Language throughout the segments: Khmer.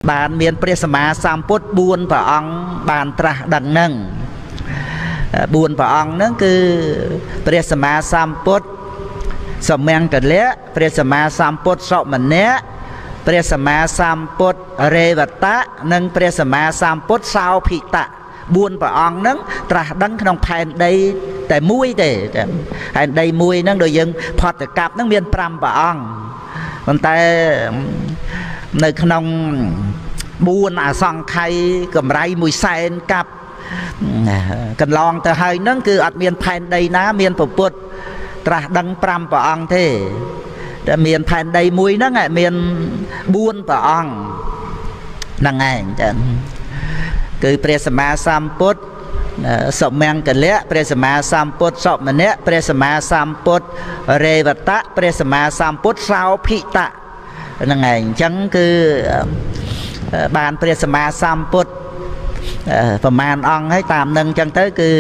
បានមានព្រះសម្មាសម្ពុទ្ធ4ព្រះអង្គបានត្រាស់ដឹងហ្នឹង4ព្រះអង្គហ្នឹងគឺព្រះសម្មាសម្ពុទ្ធសមង្គលៈព្រះសម្មាសម្ពុទ្ធសុមនៈព្រះសម្មាសម្ពុទ្ធរេវតៈនិងព្រះសម្មាសម្ពុទ្ធសោភិតៈ4ព្រះអង្គហ្នឹងត្រាស់ដឹងក្នុងផែនដីតែមួយទេផែនដីមួយហ្នឹងដូចយើងផតកັບហ្នឹងមាន5ព្រះអង្គប៉ុន្តែនៅក្នុង4អសង្ខ័យកម្រៃ100,000កាប់កន្លងទៅហើយហ្នឹងគឺអត់មានផែនដីណាមានពុទ្ធត្រាស់ដឹង5ព្រះអង្គទេតែមានផែនដីមួយហ្នឹងមាន4ព្រះអង្គហ្នឹងឯងចឹងគឺព្រះសម្មាសម្ពុទ្ធសមង្គលៈព្រះសម្មាសម្ពុទ្ធសុមនៈព្រះសម្មាសម្ពុទ្ធរេវតៈព្រះសម្មាសម្ពុទ្ធសោភិតៈហ្នឹងឯងអញ្ចឹងគឺបានព្រះសម្មាសម្ពុទ្ធប្រមាណអង្គហើយតាមនឹងអញ្ចឹងទៅគឺ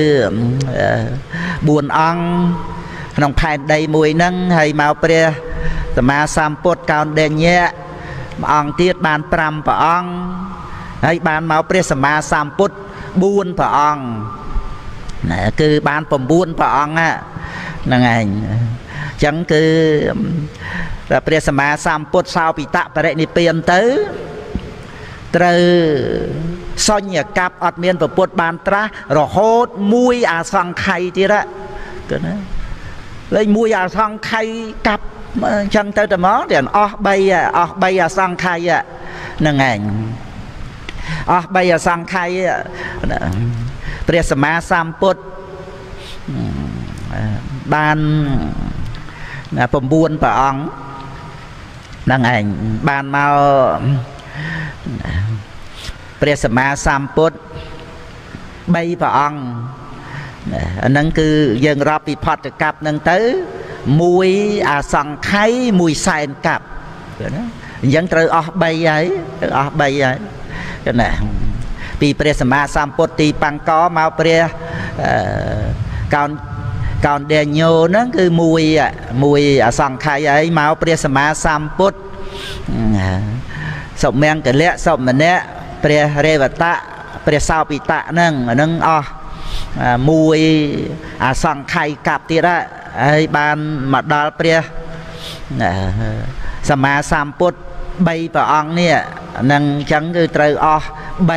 4អង្គក្នុងផែនដីមួយហ្នឹងហើយមកព្រះសម្មាសម្ពុទ្ធកោណ្ឌញ្ញៈមួយអង្គទៀតបាន5ព្រះអង្គហើយបានមកព្រះសម្មាសម្ពុទ្ធ4ព្រះអង្គណាគឺបាន9ព្រះអង្គហ្នឹងឯងអញ្ចឹងគឺព្រះសម្មាសម្ពុទ្ធសោភិតៈបរិនិព្វានទៅត្រូវសញ្ញកັບអត់មានពុទ្ធបានត្រាស់រហូត1អសង្ខ័យទៀតគឺណាលេខ1អសង្ខ័យកັບអញ្ចឹងទៅតែមកទាំងអស់3អសង្ខ័យហ្នឹងឯងអស់3អសង្ខ័យព្រះសម្មាសម្ពុទ្ធបាន9ព្រះអង្គហ្នឹងឯងបានមកព្រះសម្មាសម្ពុទ្ធ3ព្រះអង្គអាហ្នឹងគឺយើងរាប់ពីផតកັບហ្នឹងទៅ1អសង្ខ័យ100,000កັບណាអញ្ចឹងត្រូវអស់3ហើយអស់3ហើយណាពីព្រះសម្មាសម្ពុទ្ធទីបង្កមកព្រះកោណ្ឌញ្ញោហ្នឹងគឺ1អសង្ខ័យហើយមកព្រះសម្មាសម្ពុទ្ធសុមង្គលៈសុមនៈព្រះរេវតៈព្រះសោភិតៈហ្នឹងអស់1អសង្ខ័យកັបទៀតហើយបានមកដល់ព្រះសម្មាសម្ពុទ្ធ3ព្រះអង្គនេះហ្នឹងអញ្ចឹងគឺត្រូវអស់3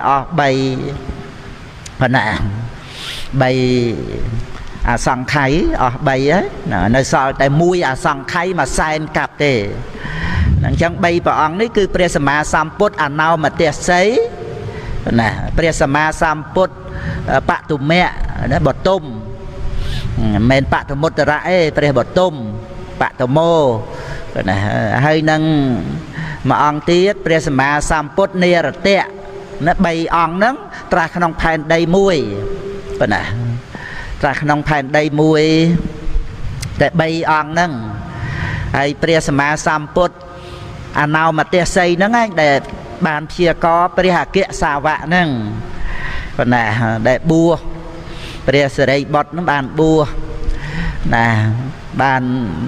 ប៉ុណ្ណា3អសង្ខ័យអស់3ហើយនៅសល់តែ1អសង្ខ័យ100,000កັບទេអញ្ចឹង3ព្រះអង្គនេះគឺព្រះសម្មាសម្ពុទ្ធអនោមទស្សីណាព្រះសម្មាសម្ពុទ្ធបតុមៈណាបតុមមិនមែនបតមុត្តរៈទេព្រះបតុមបតមោណាហើយនឹងមួយអង្គទៀតព្រះសម្មាសម្ពុទ្ធនិរតៈណា3អង្គហ្នឹងត្រាស់ក្នុងផែនដីមួយប៉ុណ្ណាត្រាស់ក្នុងផែនដីមួយតែ3អង្គហ្នឹងហើយព្រះសម្មាសម្ពុទ្ធអនោមទស្សីហ្នឹងឯងដែលបានព្យាករព្រះអគ្គសាវកហ្នឹងប៉ុណ្ណាដែលបួសព្រះសិរីបុត្រហ្នឹងបានបួសណាបាន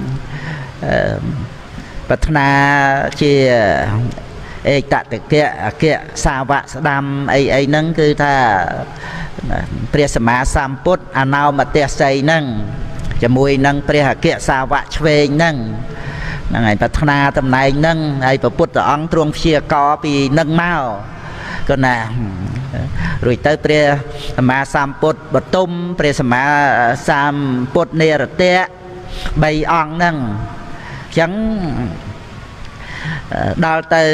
ប្រាថ្នាជាឯកតកៈអគ្គសាវកស្ដាំអីហ្នឹងគឺថាព្រះសម្មាសម្ពុទ្ធអនោមទស្សីហ្នឹងជាមួយនឹងព្រះអគ្គសាវកឆ្វេងហ្នឹងហើយប្រាថ្នាតំណែងហ្នឹងហើយព្រះពុទ្ធអង្គទ្រង់ព្យាករពីនឹងមកក៏ណារួចទៅព្រះសម្មាសម្ពុទ្ធបតុមព្រះសម្មាសម្ពុទ្ធនិរតៈ3អង្គហ្នឹងអញ្ចឹងដល់ទៅ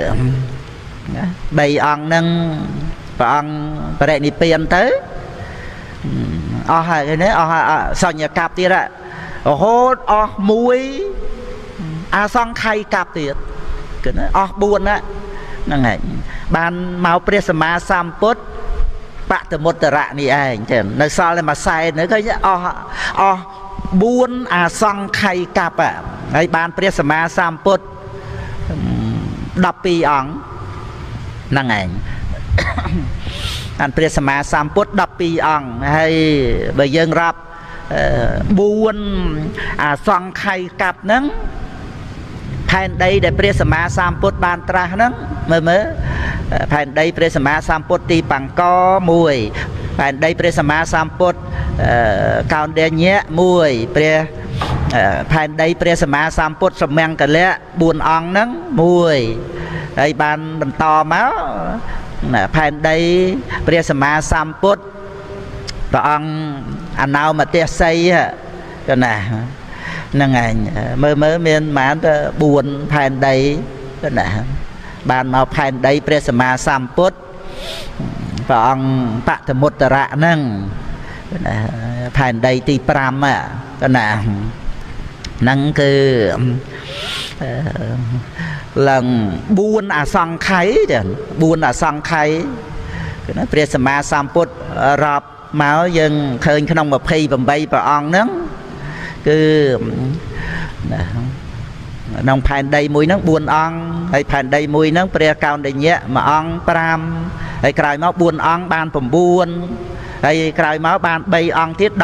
3អង្គហ្នឹងព្រះអង្គបរិនិព្វានទៅអស់ហើយនេះអស់សញ្ញកັບទៀតរហូតអស់1អសង្ខ័យកັបទៀតគឺណាអស់4ហ្នឹងហើយបានមកព្រះសម្មាសម្ពុទ្ធបតមុត្តរៈនេះឯងចឹងនៅសល់តែមួយខ្សែnữaឃើញអស់4អសង្ខ័យកັບហើយបានព្រះសម្មាសម្ពុទ្ធ12អង្គហ្នឹងឯងបានព្រះសម្មាសម្ពុទ្ធ12អង្គហើយបើយើងរាប់4អសង្ខ័យកັບហ្នឹងផែនដីដែលព្រះសម្មាសម្ពុទ្ធបានត្រាស់ហ្នឹងមើលแผ่นใดព្រះសម្មាសម្ពុទ្ធទីបង្កមួយแผ่นใดព្រះសម្មាសម្ពុទ្ធកោណ្ឌញ្ញៈមួយព្រះแผ่นใดព្រះសម្មាសម្ពុទ្ធសមង្គលៈ4អង្គហ្នឹងមួយហើយបានបន្តមកแผ่นใดព្រះសម្មាសម្ពុទ្ធព្រះអង្គអនោមទេសីទៅណាហ្នឹងឯងមើលមានប្រហែលទៅ4ផែនដីទៅណាបានមកផែនដីព្រះសម្មាសម្ពុទ្ធព្រះអង្គបតមុត្តរៈហ្នឹងណាផែនដីទី5ទៅណាហ្នឹងគឺឡើង4អសង្ខ័យ4អសង្ខ័យគឺណាព្រះសម្មាសម្ពុទ្ធរាប់មកយើងឃើញក្នុង28ព្រះអង្គហ្នឹងគឺក្នុងផែនដីមួយហ្នឹង4អង្គហើយផែនដីមួយហ្នឹងព្រះកោណ្ឌញ្ញៈ1អង្គ5ហើយក្រោយមក4អង្គបាន9ហើយក្រោយមកបាន3អង្គទៀត12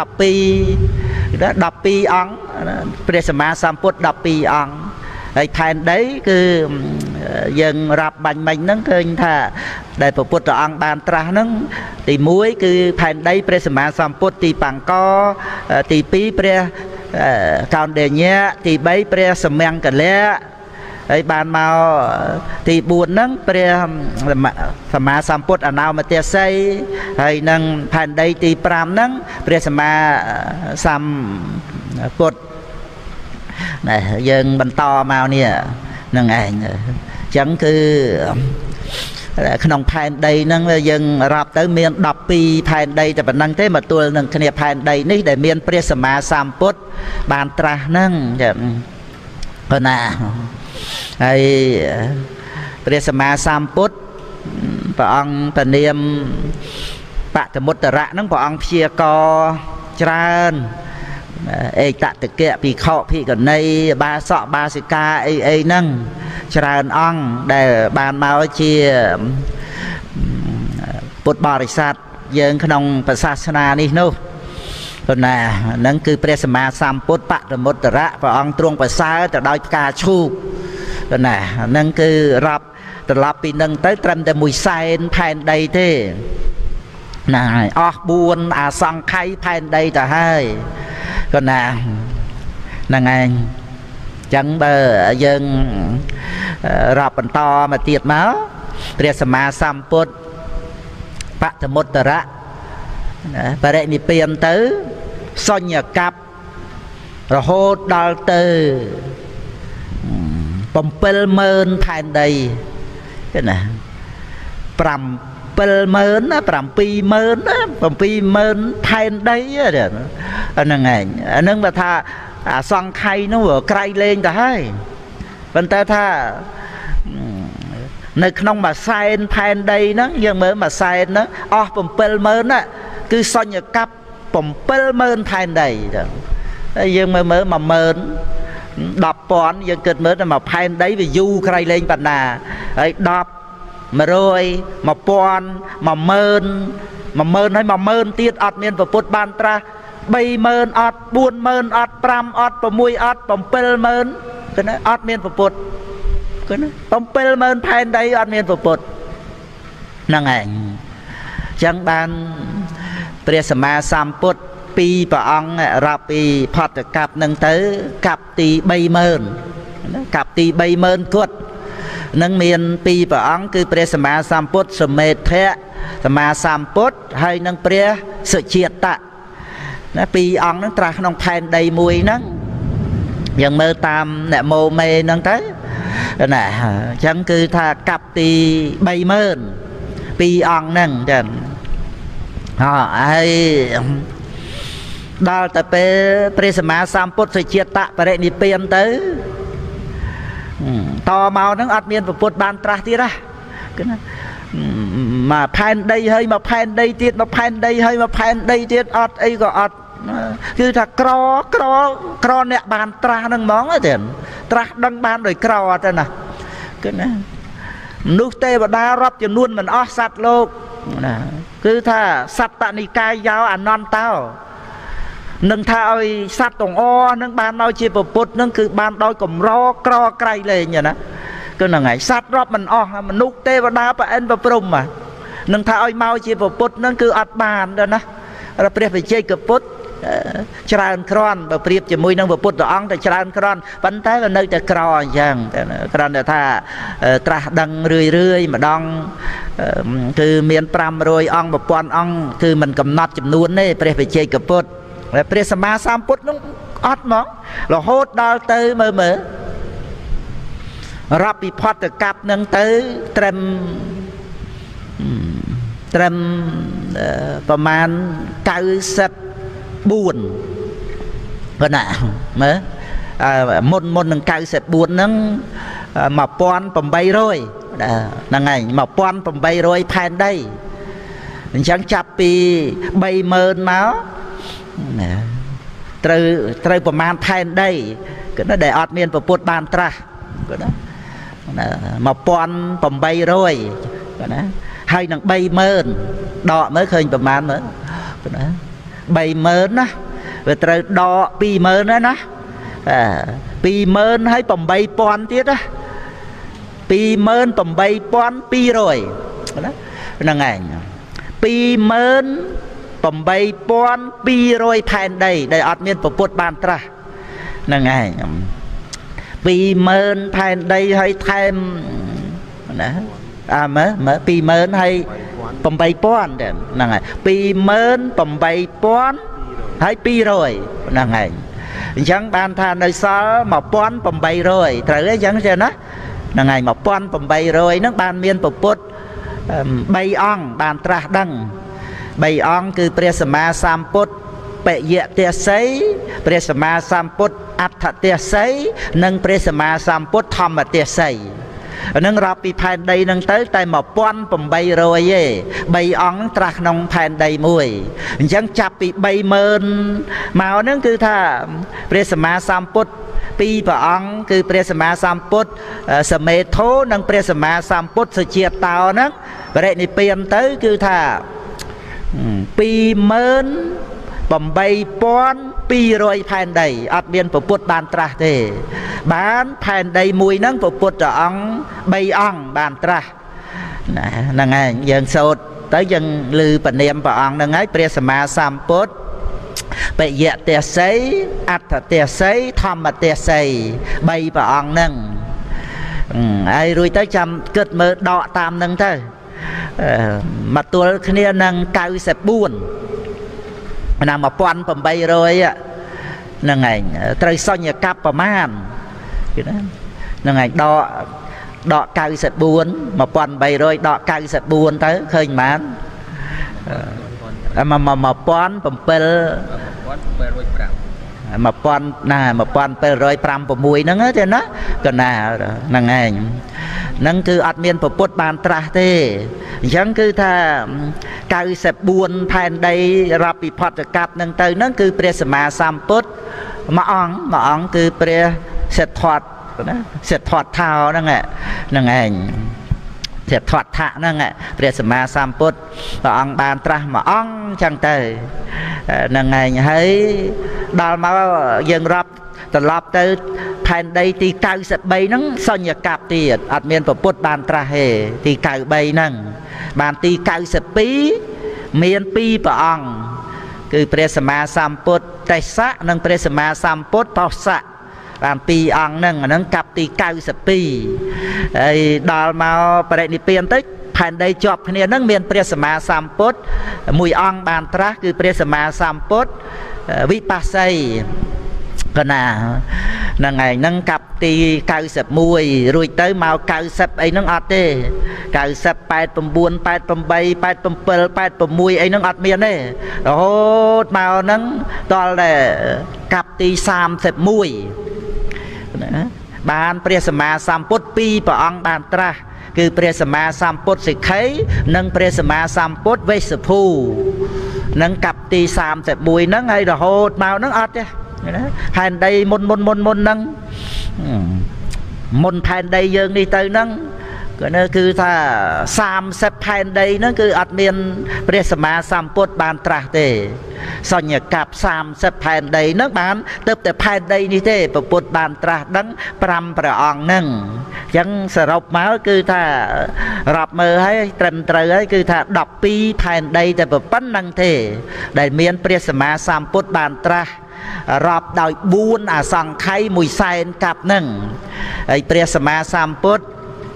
អង្គព្រះសម្មាសម្ពុទ្ធ12អង្គហើយផែនដីគឺយើងរាប់បាញ់មិញហ្នឹងឃើញថាដែលព្រះពុទ្ធអង្គបានត្រាស់ហ្នឹងទី1គឺផែនដីព្រះសម្មាសម្ពុទ្ធទីបង្កទី2ព្រះកោណ្ឌញ្ញៈទី3ព្រះសមង្គលៈហើយបានមកទី4ហ្នឹងព្រះសម្មាសម្ពុទ្ធអនោមទេសីហើយនឹងផែនដីទី5ហ្នឹងព្រះសម្មាសម្ពុទ្ធណែយើងបន្តមកនេះហ្នឹងឯងអញ្ចឹងគឺក្នុងផែនដីហ្នឹងយើងរាប់ទៅមាន12ផែនដីតែប៉ុណ្្នឹងទេមកទល់នឹងគ្នាផែនដីនេះដែលមានព្រះសម្មាសម្ពុទ្ធបានត្រាស់ហ្នឹងចឹងប៉ុណ្ណាហើយព្រះសម្មាសម្ពុទ្ធព្រះអង្គតានាមបតមុត្តរៈហ្នឹងព្រះអង្គព្យាករច្រើនឯកតតិកៈភិក្ខុភិក្ខុនីបាសកបាសិកាអីហ្នឹងច្រើនអង្គដែលបានមកជាពុទ្ធបរិស័ទយើងក្នុងព្រះសាសនានេះនោះប៉ុន្តែហ្នឹងគឺព្រះសម្មាសម្ពុទ្ធបរមុត្តរៈព្រះអង្គទ្រង់ប្រសើរទៅដោយផ្កាឈូកប៉ុន្តែហ្នឹងគឺរាប់ត្រឡប់ពីហ្នឹងទៅត្រឹមតែមួយសែនផែនដីទេណាហើយអស់4អសង្ខ័យផែនដីទៅហើយក៏ណាហ្នឹងឯងចឹងបើយើងរាប់បន្តមកទៀតមកព្រះសម្មាសម្ពុទ្ធបតមុត្តរៈបរិនិព្វានទៅសញ្ញកັບរហូតដល់ទៅ70000ផែនដីទេណា70000 70000ផែនដីហ្នឹងឯងអានឹងបើថាអាសង្ខ័យនោះក្រៃលែងទៅហើយប៉ុន្តែថានៅក្នុងមួយសែនផែនដីហ្នឹងយើងមើលមួយសែនហ្នឹងអស់70000គឺសញ្ញកັບ70000ផែនដីទៅហើយយើងមើល10000 10,000យើងគិតមើលតែមួយផែនដីវាយូរក្រៃលែងប៉ុណ្ណាហើយ10 100 1000 10000 10000ហើយ10000ទៀតអត់មានពុទ្ធបានត្រាស់30000អត់40000អត់5អត់6អត់70000គឺណាអត់មានពុទ្ធគឺណា70000ផែនដីអត់មានពុទ្ធហ្នឹងឯងអញ្ចឹងបានព្រះសម្មាសម្ពុទ្ធពីរព្រះអង្គរាប់ពីផតកັບហ្នឹងទៅកັບទី30000កັບទី30000គាត់នឹងមានពីរព្រះអង្គគឺព្រះសម្មាសម្ពុទ្ធសមេធៈសម្មាសម្ពុទ្ធហើយនឹងព្រះសុជាតៈណាពីរអង្គហ្នឹងត្រាស់ក្នុងផែនដីមួយហ្នឹងយើងមើលតាមអ្នកម៉ូមេហ្នឹងទៅណាអញ្ចឹងគឺថាកັບទី30000ពីរអង្គហ្នឹងចឹងហើយដល់ទៅពេលព្រះសម្មាសម្ពុទ្ធសុជាតៈបរិនិព្វានទៅតមកហ្នឹងអត់មានពុទ្ធបានត្រាស់ទៀតណាគឺណាមកផែនដីហើយមកផែនដីទៀតមកផែនដីហើយមកផែនដីទៀតអត់អីក៏អត់គឺថាក្រអ្នកបានត្រាស់ហ្នឹងហ្មងទេត្រាស់ដឹងបានដោយក្រទៅណាគឺណាមនុស្សទេវតារាប់ចំនួនមិនអស់សត្វលោកណាគឺថាសត្តនិកាយយោអនន្តោនឹងថាឲ្យសត្វទាំងអស់នឹងបានមកជាពុទ្ធនឹងគឺបានដោយកម្រក្រក្រៃលែងណា cứ là ngày sát rót mình mình nút tê và đá và anh và prum mà nâng thà oi mau chỉ vào put nó cứ ắt bàn đó nè rồi bây giờ chơi cái put tràn cron và priệp chỉ mùi nâng vào put ong thì tràn cron vẫn thấy là nơi ta cro chẳng cron là thà tra đằng rưỡi mà đong từ miền pram rồi ong và pon ong từ mình cầm nọt chấm nuôn đấy bây giờ chơi cái put bây giờ mà sam put nó ắt món là hốt đào tới mờรับពិផុតកັບនឹងទៅត្រឹមប្រមាណ94ប៉ុណ្ណាមើលមុននឹង94ហ្នឹង1800ហ្នឹងហើយ1800ផែនដីអញ្ចឹងចាប់ពី30000មកត្រូវប្រមាណផែនដីគឺដែលអត់មានពុទ្ធបានត្រាស់គឺណា1800ណាហើយនឹង30000ដកមើលឃើញប្រមាណមើលណា30000ណាវាត្រូវដក20000ហើយណា20000ហើយ8000ទៀតណា28200ណាហ្នឹងឯង28200ផែនដីដែលអត់មានពុទ្ធបានត្រាស់ហ្នឹងឯង20000ផែនដីហើយថែមណាមើល20000ហើយ8000ហ្នឹងហើយ28000ហើយ200ហ្នឹងហើយអញ្ចឹងបានថានៅសល់1800ត្រូវទេអញ្ចឹងចេះណាហ្នឹងហើយ1800ហ្នឹងបានមានពុទ្ធ3អង្គបានត្រាស់ដឹង3អង្គគឺព្រះសម្មាសម្ពុទ្ធបយៈទេសីព្រះសម្មាសម្ពុទ្ធអដ្ឋទេសីនិងព្រះសម្មាសម្ពុទ្ធធម្មទេសីនឹងរាប់ពីផែនដីនឹងទៅតែ1800ទេ3អង្គត្រាស់ក្នុងផែនដីមួយអញ្ចឹងចាប់ពី30000មកហ្នឹងគឺថាព្រះសម្មាសម្ពុទ្ធពីរព្រះអង្គគឺព្រះសម្មាសម្ពុទ្ធសមេធោនិងព្រះសម្មាសម្ពុទ្ធសុជាតោហ្នឹងបរិនិព្វានទៅគឺថា28200ផែនដីអត់មានពុទ្ធបានត្រាស់ទេបានផែនដីមួយហ្នឹងពុទ្ធអង្គ3អង្គបានត្រាស់ណាហ្នឹងហើយយើងសូត្រទៅយើងឮព្រះនាមព្រះអង្គហ្នឹងហើយព្រះសម្មាសម្ពុទ្ធបយៈទេសីអដ្ឋទេសីធម្មទេសី3ព្រះអង្គហ្នឹងហើយរួចទៅចាំគិតមើលដកតាមហ្នឹងទៅមកទល់គ្នានឹង94ណា1800ហ្នឹងឯងត្រូវសញ្ញកັບប្រមាណគឺណាហ្នឹងឯងដក94 1800ដក94ទៅឃើញប៉ុន្មាន1705 1705 6ហ្នឹងទេណាកណាហ្នឹងឯងហ្នឹងគឺអត់មានពុទ្ធបានត្រាស់ទេអញ្ចឹងគឺថា94ផែនដីរាប់ពីផុតកັບហ្នឹងទៅហ្នឹងគឺព្រះសម្មាសម្ពុទ្ធមួយអង្គគឺព្រះសិទ្ធត្ថណាសិទ្ធត្ថថោហ្នឹងឯងសិទ្ធត្ថៈហ្នឹងព្រះសម្មាសម្ពុទ្ធព្រះអង្គបានត្រាស់មួយអង្គអញ្ចឹងទៅហ្នឹងឯងហើយដល់មកយើងរាប់ត្រឡប់ទៅផែនដីទី93ហ្នឹងសញ្ញកັບទៀតអត់មានពុទ្ធបានត្រាស់ទេទី93ហ្នឹងបានទី92មាន2ព្រះអង្គគឺព្រះសម្មាសម្ពុទ្ធទេសៈនិងព្រះសម្មាសម្ពុទ្ធបោសៈបាន2អង្គហ្នឹងកັບទី92ហើយដល់មកបរិនិព្វានទៅផែនដីជាប់គ្នាហ្នឹងមានព្រះសម្មាសម្ពុទ្ធមួយអង្គបានត្រាស់គឺព្រះសម្មាសម្ពុទ្ធវិបស្សីកណាហ្នឹងឯងហ្នឹងកັបទី91រួចទៅមក90អីហ្នឹងអត់ទេ90 89 88 87 86អីហ្នឹងអត់មានទេរហូតមកហ្នឹងដល់តែកັບទី31ណាបានព្រះសម្មាសម្ពុទ្ធ2ព្រះអង្គបានត្រាស់គឺព្រះសម្មាសម្ពុទ្ធសិក្ខីនិងព្រះសម្មាសម្ពុទ្ធវេស្សភូនឹងកັບទី31ហ្នឹងហើយរហូតមកហ្នឹងអត់ទេណាផែនដីមុនហ្នឹងមុនផែនដីយើងនេះទៅហ្នឹង nó cứ tha sam xếp phèn đây nó cứ ắt miềnព្រះសម្មាសម្ពុទ្ធបានត្រាស់ទេសញ្ញកាប់30ផែនដីហ្នឹងបានទៅតែផែនដីនេះទេព្រះពុទ្ធបានត្រាស់ដឹង5ព្រះអង្គហ្នឹងអញ្ចឹងសរុបមកគឺថារាប់មើលឲ្យត្រឹមត្រូវហើយគឺថា12ផែនដីតែប៉ុណ្្នឹងទេដែលមានព្រះសម្មាសម្ពុទ្ធបានត្រាស់រាប់ដោយ4អសង្ខ័យ1សែនកាប់ហ្នឹងហើយព្រះសម្មាសម្ពុទ្ធ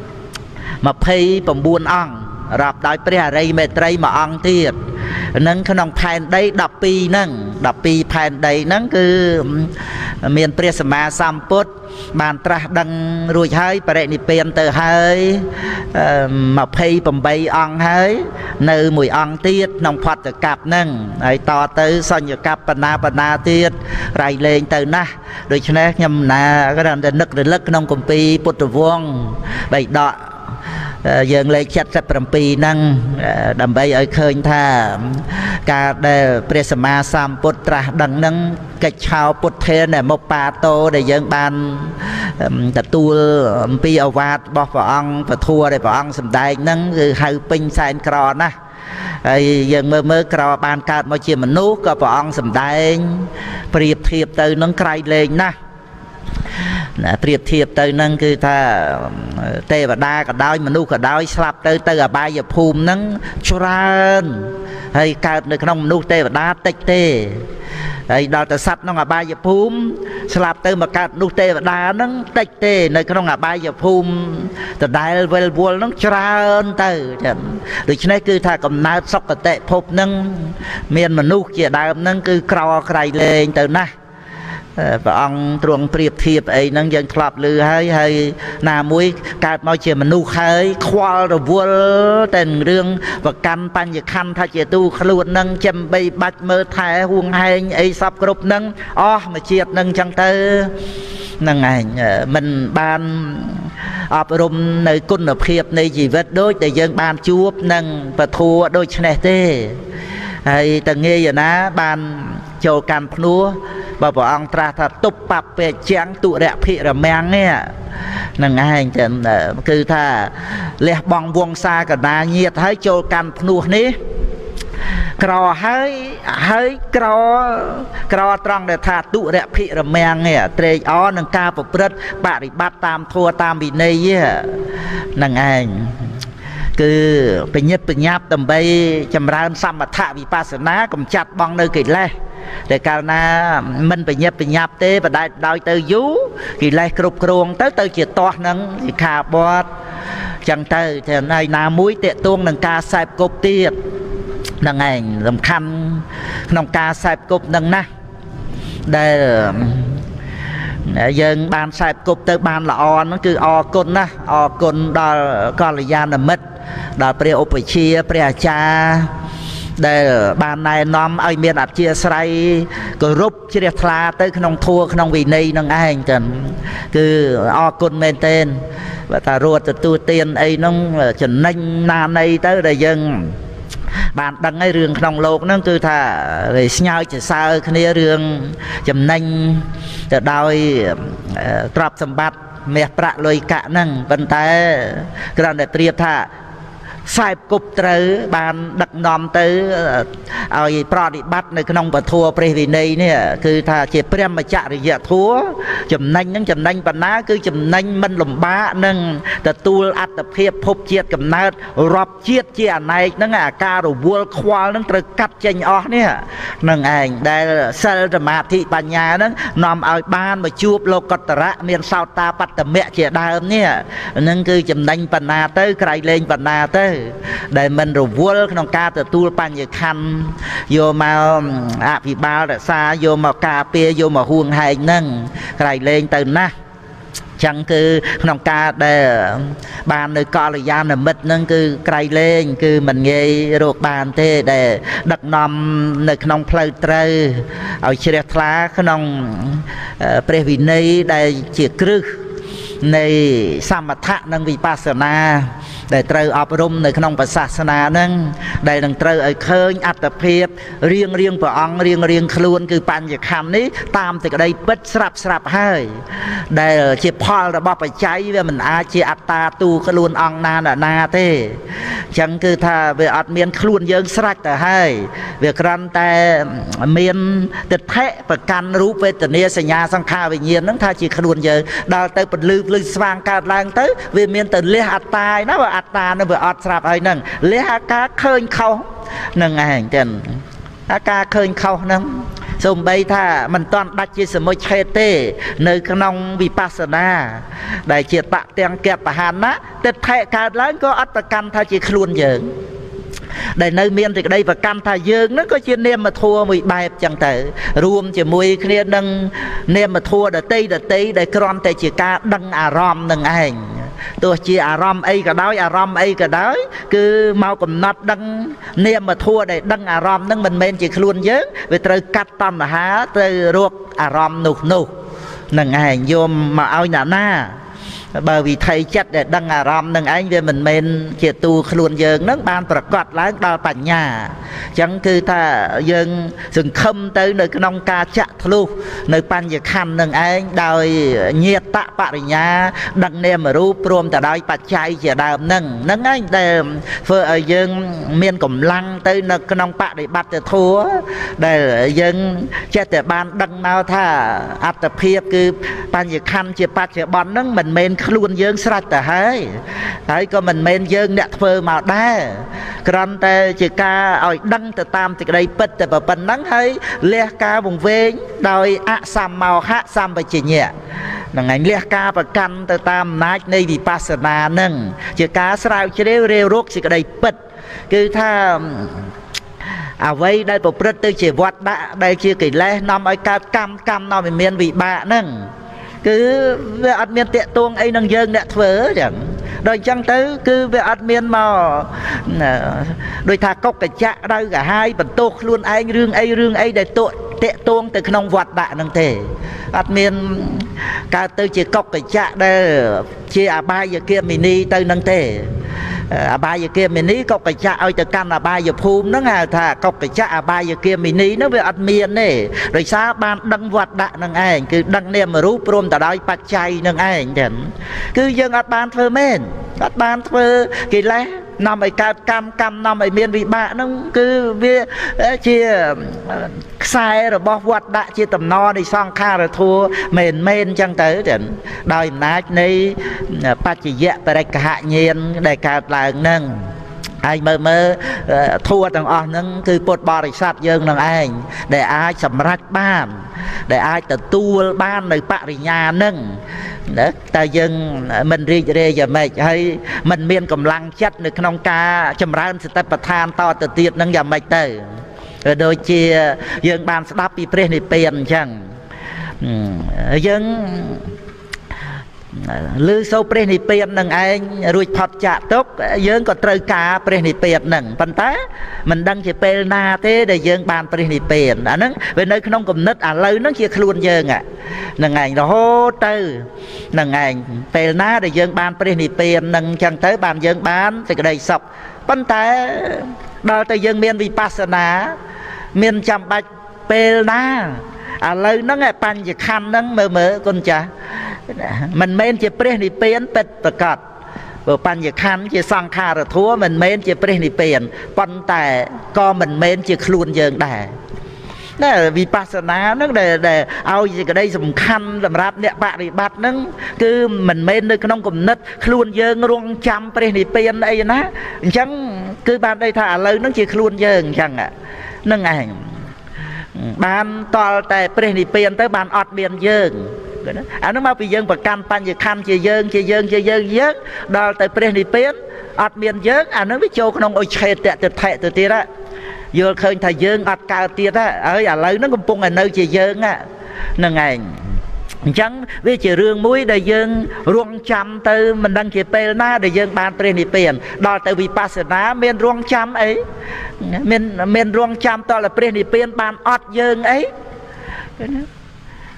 29អង្គរាប់ដោយព្រះអរិយមេត្រីមួយអង្គទៀតនឹងក្នុងផែនដី12ហ្នឹង12ផែនដីហ្នឹងគឺមានព្រះសម្មាសម្ពុទ្ធបានត្រាស់ដឹងរួចហើយបរិនិព្វានទៅហើយ28អង្គហើយនៅមួយអង្គទៀតក្នុងផត្តកັບហ្នឹងហើយតទៅសញ្ញកັບបណ្ណាទៀតរៃលេងទៅណាស់ដូច្នេះខ្ញុំណាក៏តែនឹករលឹកក្នុងគម្ពីរពុទ្ធវង្សបៃដកយើងលេខ77ហ្នឹងដើម្បីឲ្យឃើញថាការដែលព្រះសម្មាសម្ពុទ្ធត្រាស់ដឹងហ្នឹងកិច្ចឆោពុទ្ធេនមុបាតោដែលយើងបានទទួលអំពីឱវាទរបស់ព្រះអង្គពធัวដែលព្រះអង្គសម្ដែងហ្នឹងគឺហៅពេញសែនក្រណាស់ហើយយើងមើលក្របានកើតមកជាមនុស្សក៏ព្រះអង្គសម្ដែងប្រៀបធៀបទៅនឹងក្រៃលែងណាស់ប្រៀបធៀបទៅនឹងគឺថាទេវតាក៏ដោយមនុស្សក៏ដោយស្លាប់ទៅអបាយភូមិហ្នឹងច្រើនហើយកើតនៅក្នុងមនុស្សទេវតាតិចទេហើយដល់ទៅសត្វក្នុងអបាយភូមិស្លាប់ទៅមកកើតមនុស្សទេវតាហ្នឹងតិចទេនៅក្នុងអបាយភូមិដដែលវិលវល់ហ្នឹងច្រើនទៅចឹងដូច្នេះគឺថាកំណើតសុគតិភពហ្នឹងមានមនុស្សជាដើមហ្នឹងគឺក្រក្រៃលែងទៅណាស់ព្រះអង្គទ្រង់ប្រៀបធៀបអីហ្នឹងយើងធ្លាប់ឮហើយណាមួយកើតមកជាមនុស្សហើយខ្វល់រវល់តែរឿងប្រកាន់បញ្ញខណ្ឌថាជាទូខ្លួនហ្នឹងចាំបីបាច់មើលថែហួងហែងអីសពគ្រប់ហ្នឹងអស់មួយជាតិហ្នឹងចឹងទៅហ្នឹងឯងមិនបានអប់រំនៅគុណភាពនៃជីវិតដូចដែលយើងបានជួបនឹងពធัวដូចនេះទេហើយតើងាយណាបានចូលកម្មភ្នួបើព្រះអង្គត្រាស់ថាទុបបពេជាងទុរៈភិរមាំងនេះហ្នឹងឯងចឹងគឺថាលះបង់វង្សាកណាញាតហើយចូលកម្មភ្នួនេះក្រហើយក្រត្រង់ដែលថាទុរៈភិរមាំងនេះត្រេកអរនឹងការប្រព្រឹត្តបរិបត្តិតាមធម៌តាមវិន័យហ្នឹងឯងគឺបញ្ញាបញ្ញាប់ដើម្បីចម្រើនសមថវិបស្សនាកម្ចាត់បងនៅកិលេសតែកាលណាមិនបញ្ញាបញ្ញាប់ទេបដែតដោយទៅយូរកិលេសគ្រប់គ្រងទៅជាទាស់នឹងសិក្ខាបទចឹងទៅតែណាមួយតេតួងនឹងការសែបគប់ទៀតហ្នឹងឯងសំខាន់ក្នុងការសែបគប់នឹងណាដែលយើងបានសែបគប់ទៅបានល្អហ្នឹងគឺអរគុណណាស់អរគុណដល់កល្យាណមិត្តដល់ព្រះឧបជាព្រះអាចារ្យដែលបានណែនាំឲ្យមានអធ្យាស្រ័យគោរពជ្រះថ្លាទៅក្នុងធម៌ក្នុងវិន័យនឹងឯងចឹងគឺអរគុណមែនទែនបើថារត់ទទួលទានអីហ្នឹងចំណេញណានៃទៅដែលយើងបានដឹងហើយរឿងក្នុងโลกហ្នឹងគឺថាស្ញើចសើគ្នារឿងចំណេញទៅដោយទ្រព្យសម្បត្តិមាសប្រាក់លុយកាក់ហ្នឹងប៉ុន្តែគ្រាន់តែប្រៀបថាខ្សែគប់ត្រូវបានដឹកនាំទៅឲ្យប្រតិបត្តិនៅក្នុងពធัวព្រះវិន័យនេះគឺថាជាព្រះមច្ចរិយធัวចំណេញនឹងចំណេញបណ្ណាគឺចំណេញមិនលំបាកនឹងទទួលអត្តភាពភពជាតិកំណើតរាប់ជាតិជាអនេកហ្នឹងអាការរវល់ខ្វល់ហ្នឹងត្រូវកាត់ចេញអស់នេះនឹងឯងដែលសិលសមាធិបញ្ញាហ្នឹងនាំឲ្យបានមកជួបលោកុត្តរៈមានសោតាបត្តមៈជាដើមនេះហ្នឹងគឺចំណេញបណ្ណាទៅក្រៃលែងបណ្ណាទៅដែលមិនរវល់ក្នុងការទទួលបញ្ញខណ្ឌយកមកអភិបាលរក្សាយកមកការពារយកមកហួងហែងហ្នឹងក្រៃលែងទៅណាស់ចឹងគឺក្នុងការដែលបាននៅកល្យាណមិត្តហ្នឹងគឺក្រៃលែងគឺមិនងាយរកបានទេដែលដឹកនាំនៅក្នុងផ្លូវត្រូវឲ្យជ្រះថ្លាក្នុងព្រះវិន័យដែលជាគ្រឹះនៃសមថៈនិងវិបស្សនាដែលត្រូវអប់រំនៅក្នុងព្រះសាសនាហ្នឹងដែលនឹងត្រូវឲ្យឃើញអត្តភាពរៀងព្រះអង្គរៀងខ្លួនគឺបញ្ញខណ្ឌនេះតាមសេចក្តីពិតស្រាប់ហើយដែលជាផលរបស់បច្ច័យវាមិនអាចជាអត្តាទូខ្លួនអង្គណាទេអញ្ចឹងគឺថាវាអត់មានខ្លួនយើងស្រេចទៅហើយវាគ្រាន់តែមានទិដ្ឋិប្រកាន់រូបវេទនាសញ្ញាសង្ខារវិញ្ញាណហ្នឹងថាជាខ្លួនយើងដល់ទៅពលឺស្វាងកើតឡើងទៅវាមានតែលះអត្តាឯណាបើអត្តានឹងវាអត់ស្រាប់ហើយហ្នឹងលះអាការឃើញខុសនឹងឯងចឹងអាការឃើញខុសហ្នឹងសូម្បីថាមិនតាន់ដាច់ជាសមុជឆេតទេនៅក្នុងវិបស្សនាដែលជាតទាំងកបហានៈទិដ្ឋិកើតឡើងក៏អត់ប្រកាន់ថាជាខ្លួនយើងដែលនៅមានសេចក្តីប្រកាន់ថាយើងហ្នឹងក៏ជានាមធัวមួយបែបចឹងទៅរួមជាមួយគ្នានឹងនាមធัวដតីដែលគ្រាន់តែជាការដឹងអារម្មណ៍នឹងឯងទោះជាអារម្មណ៍អីក៏ដោយអារម្មណ៍អីក៏ដោយគឺមកកំណត់ដឹងនាមធัวដែលដឹងអារម្មណ៍ហ្នឹងមិនមែនជាខ្លួនយើងវាត្រូវកាត់តណ្ហាទៅរកអារម្មណ៍នោះនឹងឯងយកមកឲ្យអ្នកណាបើវិថីចិត្តដែលដឹងអារម្មណ៍នឹងឯងវាមិនមែនជាតួខ្លួនយើងនឹងបានប្រកបឡើងដល់បញ្ញាអញ្ចឹងគឺថាយើងសង្ឃឹមទៅនៅក្នុងការចាក់ធ្លុះនៅបញ្ញខណ្ឌនឹងឯងដោយញាតបរិញ្ញាដឹកនាមរូបព្រមទៅដោយបច្ច័យជាដើមហ្នឹងឯងដែលធ្វើឲ្យយើងមានកម្លាំងទៅនៅក្នុងបដិបត្តិធម៌ដែលយើងចេះតែបានដឹងមកថាអត្តភាពគឺបញ្ញខណ្ឌជាបច្ចុប្បន្នហ្នឹងមិនមែនខ្លួនយើងស្រេចទៅហើយក៏មិនមែនយើងអ្នកធ្វើមកដែរគ្រាន់តែជាការឲ្យដឹងទៅតាមសេចក្តីពិតតែប៉ុណ្្នឹងហើយលះការវង្វេងដោយអសម្មោហៈសម្បជញ្ញៈហ្នឹងឯងលះការប្រកាន់ទៅតាមអំណាចនៃវិបស្សនាហ្នឹងជាការស្រាវជ្រាវរាវរកសេចក្តីពិតគឺថាអ្វីដែលប្រព្រឹត្តទៅជាវត្តដាក់ដែលជាកិលេសនាំឲ្យកើតកម្មនាំឲ្យមានវិបាកហ្នឹងគឺវាអត់មានតាកតួងអីនឹងយើងអ្នកធ្វើចឹងដល់អញ្ចឹងទៅគឺវាអត់មានមកដូចថាកុកកច្ចៈដៅកាហាយបន្ទោសខ្លួនឯងរឿងអីដែលតាកតួងទៅក្នុងវត្តដាក់ហ្នឹងទេអត់មានកើតទៅជាកុកកច្ចៈដែលជាអបាយគាមិនីទៅនឹងទេអបាយគាមិនីកុកកច្ចៈឲ្យទៅកាន់អបាយភូមិហ្នឹងហៅថាកុកកច្ចៈអបាយគាមិនីហ្នឹងវាអត់មានទេដោយសារបានដឹងវត្តដាក់នឹងឯងគឺដឹងនាមរូបព្រមទៅដោយបច្ច័យនឹងឯងចឹងគឺយើងអត់បានធ្វើមែនអត់បានធ្វើកិលេសនាំឲ្យកើតកម្មនាំឲ្យមានវិបាកហ្នឹងគឺវាជាខ្សែរបស់វត្តដាក់ជាតំណនៃសង្ខារធัวមែនចឹងទៅដោយអំណាចនៃបច្ចយៈបរិក្ខហញ្ញាណដែលកើតឡើងហ្នឹងហើយមើលធัวទាំងអស់ហ្នឹងគឺពុទ្ធបរិស័ទយើងនឹងឯងដែលអាចសម្រេចបានដែលអាចទទួលបាននៅបរិញ្ញាហ្នឹងណាតែយើងមិនរីករាយយ៉ាងម៉េចហើយមិនមានកម្លាំងចិត្តនៅក្នុងការចម្រើនសតិប្បដ្ឋានតទៅទៀតហ្នឹងយ៉ាងម៉េចទៅដូចជាយើងបានស្ដាប់ពីព្រះនិព្វានអញ្ចឹងយើងឮសូរព្រះនិព្វាននឹងឯងរួចផុតចាកទុក្ខយើងក៏ត្រូវការព្រះនិព្វាននឹងប៉ុន្តែមិនដឹងជាពេលណាទេដែលយើងបានព្រះនិព្វានអាហ្នឹងវានៅក្នុងគំនិតឥឡូវហ្នឹងជាខ្លួនយើងហ្នឹងឯងរហូតទៅហ្នឹងឯងពេលណាដែលយើងបានព្រះនិព្វាននឹងអញ្ចឹងទៅបានយើងបានសេចក្តីសុខប៉ុន្តែដល់ទៅយើងមានវិបស្សនាមានចាំបាច់ពេលណាឥឡូវហ្នឹងបញ្ញខណ្ឌហ្នឹងមើលគុណចាស់មិនមែនជាព្រះនិព្វានពិតប្រកបព្រោះបញ្ញខណ្ឌជាសង្ខារធัวមិនមែនជាព្រះនិព្វានប៉ុន្តែក៏មិនមែនជាខ្លួនយើងដែរតែវិបស្សនាហ្នឹងដែលឲ្យសេចក្តីសំខាន់សម្រាប់អ្នកបរិបត្តិហ្នឹងគឺមិនមែននៅក្នុងគំនិតខ្លួនយើងរងចាំព្រះនិព្វានអីណាអញ្ចឹងគឺបានន័យថាឥឡូវហ្នឹងជាខ្លួនយើងអញ្ចឹងហ្នឹងឯងបានតល់តែព្រះនិព្វានទៅបានអត់មានយើងអានោះមកពីយើងប្រកាន់បញ្ញខណ្ឌជាយើងដល់ទៅព្រះនិព្វានអត់មានយើងអានោះវាចូលក្នុងអុឆេតទិដ្ឋិទៅទៀតយល់ឃើញថាយើងអត់កើតទៀតហើយឥឡូវហ្នឹងកំពុងតែនៅជាយើងហ្នឹងឯងអញ្ចឹងវាជារឿងមួយដែលយើងរងចាំទៅមិនដឹងជាពេលណាដែលយើងបានព្រះនិព្វានដល់ទៅវិបស្សនាមានរងចាំអីមានរងចាំតដល់ព្រះនិព្វានបានអត់យើងអី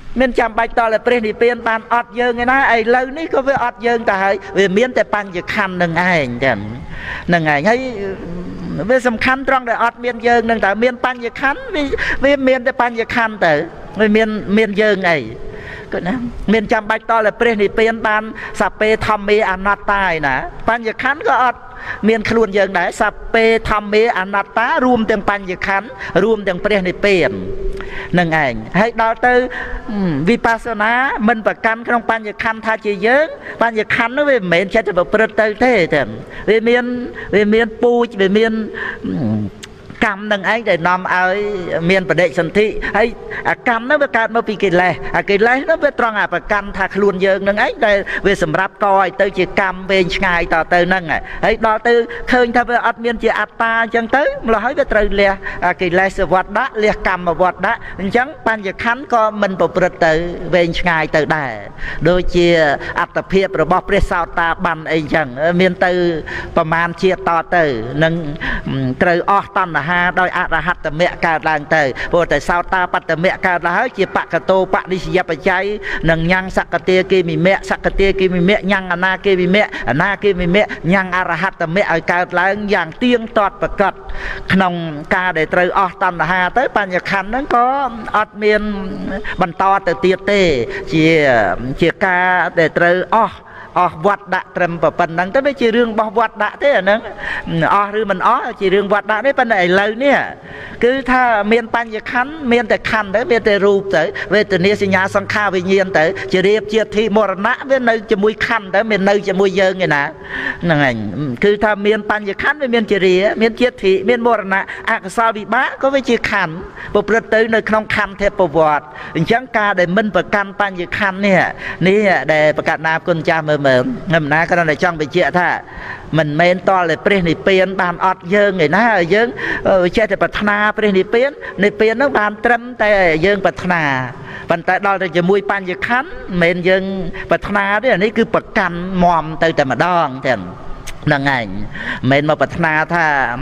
មានចាំបាច់តតែព្រះនិព្វានបានអត់យើងឯណាឥឡូវនេះក៏វាអត់យើងទៅហើយវាមានតែបញ្ញខណ្ឌនឹងឯងចឹងហ្នឹងឯងហើយវាសំខាន់ត្រង់ដែលអត់មានយើងនឹងតើមានបញ្ញខណ្ឌវាមានតែបញ្ញខណ្ឌទៅវាមានយើងអីក៏ណាមានចាំបាច់តតែព្រះនិព្វានបានសពេធម្មេអនត្តាឯណាបញ្ញខណ្ឌក៏អត់មានខ្លួនយើងដែរសពេធម្មេអនត្តារួមទាំងបញ្ញខណ្ឌរួមទាំងព្រះនិព្វាននឹងឯងហើយដល់ទៅវិបស្សនាមិនប្រកាន់ក្នុងបញ្ញខណ្ឌថាជាយើងបញ្ញខណ្ឌនោះវាមិនមែនចិត្តប្រព្រឹត្តទៅទេតែវាមានពូជវាមានកម្មនឹងឯងដែលនាំឲ្យមានបដិសន្ធិហើយអាកម្មនោះវាកើតមកពីកិលេសអាកិលេសនោះវាត្រង់អាប្រកាន់ថាខ្លួនយើងនឹងឯងដែលវាសម្រាប់តឲ្យទៅជាកម្មវែងឆ្ងាយតទៅហ្នឹងហើយដល់ទៅឃើញថាវាអត់មានជាអត្តាអញ្ចឹងទៅម្ល៉េះហើយវាត្រូវលះអាកិលេសវត្តដាក់លះកម្មវត្តដាក់អញ្ចឹងបញ្ញខណ្ឌក៏មិនប្រព្រឹត្តទៅវែងឆ្ងាយទៅដែរដូចជាអត្តភាពរបស់ព្រះសោតាបានអីអញ្ចឹងមានទៅប្រមាណជាតិតទៅនឹងត្រូវអស់តណ្ហាដោយអរហត្តមគ្គកើតឡើងទៅព្រោះតែសោតាបត្តមគ្គកើតឡើងហើយជាបកតោបនិស្សយបច្ច័យនឹងញ៉ាំងសកតាគិមិមគ្គសកតាគិមិមគ្គញ៉ាំងអនាគិមិមគ្គអនាគិមិមគ្គញ៉ាំងអរហត្តមគ្គឲ្យកើតឡើងយ៉ាងទៀងទាត់ប្រកបក្នុងការដែលត្រូវអស់តណ្ហាទៅបញ្ញខណ្ឌហ្នឹងក៏អត់មានបន្តទៅទៀតទេជាការដែលត្រូវអស់វត្តដាក់ត្រឹមប៉ុណ្្នឹងទៅវាជារឿងរបស់វត្តដាក់ទេអាហ្នឹងអស់ឬមិនអស់ជារឿងវត្តដាក់ទេប៉ុន្តែឥឡូវនេះគឺថាមានបញ្ញខណ្ឌមានតែខណ្ឌទៅមានតែរូបទៅវេទនាសញ្ញាសង្ខារវិញ្ញាណទៅជារៀបជាធិមរណៈវានៅជាមួយខណ្ឌទៅមាននៅជាមួយយើងឯណាហ្នឹងឯងគឺថាមានបញ្ញខណ្ឌវាមានជារាមានជាធិមានមរណៈអកុសលវិបាកក៏វាជាខណ្ឌប្រព្រឹត្តទៅនៅក្នុងខណ្ឌទេពវត្តអញ្ចឹងការដែលមិនប្រកាន់បញ្ញខណ្ឌនេះដែលប្រកាសណាគុណចាស់មើលខ្ញុំណាគ្រាន់តែចង់បញ្ជាក់ថាមិនមែនតតែព្រះនិព្វានបានអត់យើងឯណាយើងចេះតែប្រាថ្នាព្រះនិព្វានហ្នឹងបានត្រឹមតែយើងប្រាថ្នាប៉ុន្តែដល់ទៅជាមួយបញ្ញខណ្ឌមិនមែនយើងប្រាថ្នាទេអានេះគឺប្រកាន់មមទៅតែម្ដងទាំងហ្នឹងឯងមិនមែនមកប្រាថ្នាថា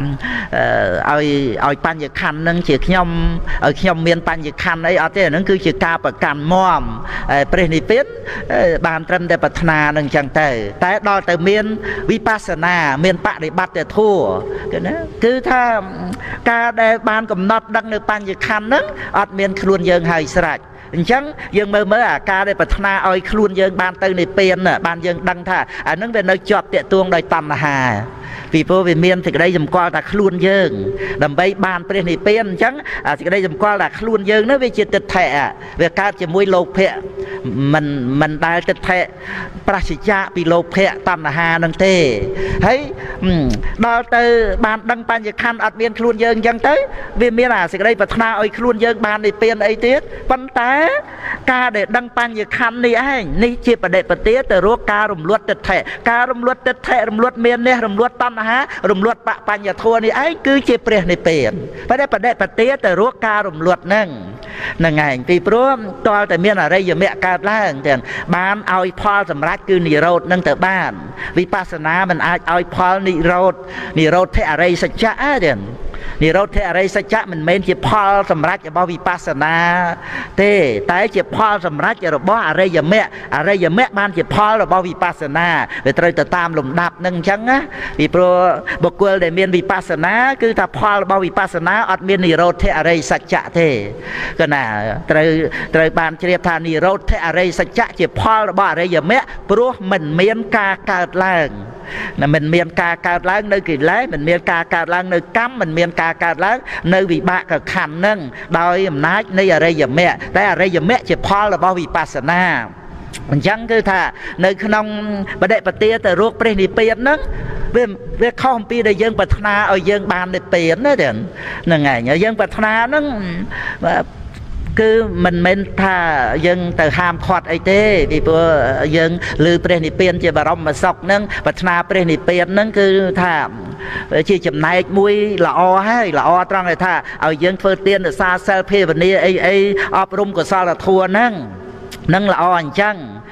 ឲ្យបញ្ញខណ្ឌហ្នឹងជាខ្ញុំឲ្យខ្ញុំមានបញ្ញខណ្ឌអីអត់ទេអាហ្នឹងគឺជាការប្រកាន់មមព្រះនិព្វានបានត្រឹមតែប្រាថ្នានឹងអញ្ចឹងទៅតែដល់ទៅមានវិបស្សនាមានបដិបត្តិធម៌គឺណាគឺថាការដែលបានកំណត់ដឹងនៅបញ្ញខណ្ឌហ្នឹងអត់មានខ្លួនយើងហើយស្រេចអញ្ចឹងយើងមើលអាការដែលប្រាថ្នាឲ្យខ្លួនយើងបានទៅនិព្វានបានយើងដឹងថាអានឹងវានៅជាប់តាក់ទងដោយតណ្ហាពីព្រោះវាមានសេចក្តីសម្គាល់ថាខ្លួនយើងដើម្បីបានព្រះនិព្វានអញ្ចឹងសេចក្តីសម្គាល់ថាខ្លួនយើងនោះវាជាទិដ្ឋិវាកើតជាមួយលោភៈមិនដែលទិដ្ឋិប្រសិជ្ជៈពីលោភៈតណ្ហានឹងទេហើយដល់ទៅបានដឹងបញ្ញខណ្ឌអត់មានខ្លួនយើងអញ្ចឹងទៅវាមានអាសេចក្តីប្រាថ្នាឲ្យខ្លួនយើងបាននិព្វានអីទៀតប៉ុន្តែការដែលដឹងបញ្ញខណ្ឌនេះឯងនេះជាបដិបទាទៅរកការរំលត់ទិដ្ឋិការរំលត់ទិដ្ឋិរំលត់មាននេះរំលត់តណ្ហារំលត់បញ្ញធម៌នេះឯងគឺជាព្រះនិព្វានប៉ុន្តែបដិបទាទៅរកការរំលត់ហ្នឹងឯងពីព្រោះតលតែមានអរិយមគ្គកើតឡើងទាំងបានឲ្យផលសម្រេចគឺនិរោធនឹងទៅបានវិបស្សនាមិនអាចឲ្យផលនិរោធធិអរិយសច្ចៈទេនិរោធអរិយសច្ចៈមិនមែនជាផលសម្រេចរបស់វិបស្សនាទេតែជាផលសម្រេចរបស់អរិយមគ្គបានជាផលរបស់វិបស្សនាវាត្រូវទៅតាមលំដាប់នឹងអញ្ចឹងណាពីព្រោះបុគ្គលដែលមានវិបស្សនាគឺថាផលរបស់វិបស្សនាអត់មាននិរោធអរិយសច្ចៈទេគឺណាត្រូវបានជ្រាបថានិរោធអរិយសច្ចៈជាផលរបស់អរិយមគ្គព្រោះមិនមានការកើតឡើងមិនមានការកើតឡើងនៅកិលេសមិនមានការកើតឡើងនៅកម្មមិនមានការកើតឡើងនៅវិបាកខណ្ឌហ្នឹងដោយអំណាចនៃអរិយមគ្គតែអរិយមគ្គជាផលរបស់វិបស្សនាអញ្ចឹងគឺថានៅក្នុងបដិបទាទៅរកព្រះនិព្វានហ្នឹងវាខុសអំពីដែលយើងប្រាថ្នាឲ្យយើងបាននិព្វានណាហ្នឹងឯងយើងប្រាថ្នាហ្នឹងគឺមិនមែនថាយើងទៅហាមឃាត់អីទេពីព្រោះយើងឮព្រះនិព្វានជាបរមសុខហ្នឹងប្រាថ្នាព្រះនិព្វានហ្នឹងគឺថាជាចំណែកមួយល្អហើយល្អត្រង់ថាឲ្យយើងធ្វើទានរក្សាសិលភាវនាអីអប់រំកុសលធម៌ហ្នឹងល្អអញ្ចឹង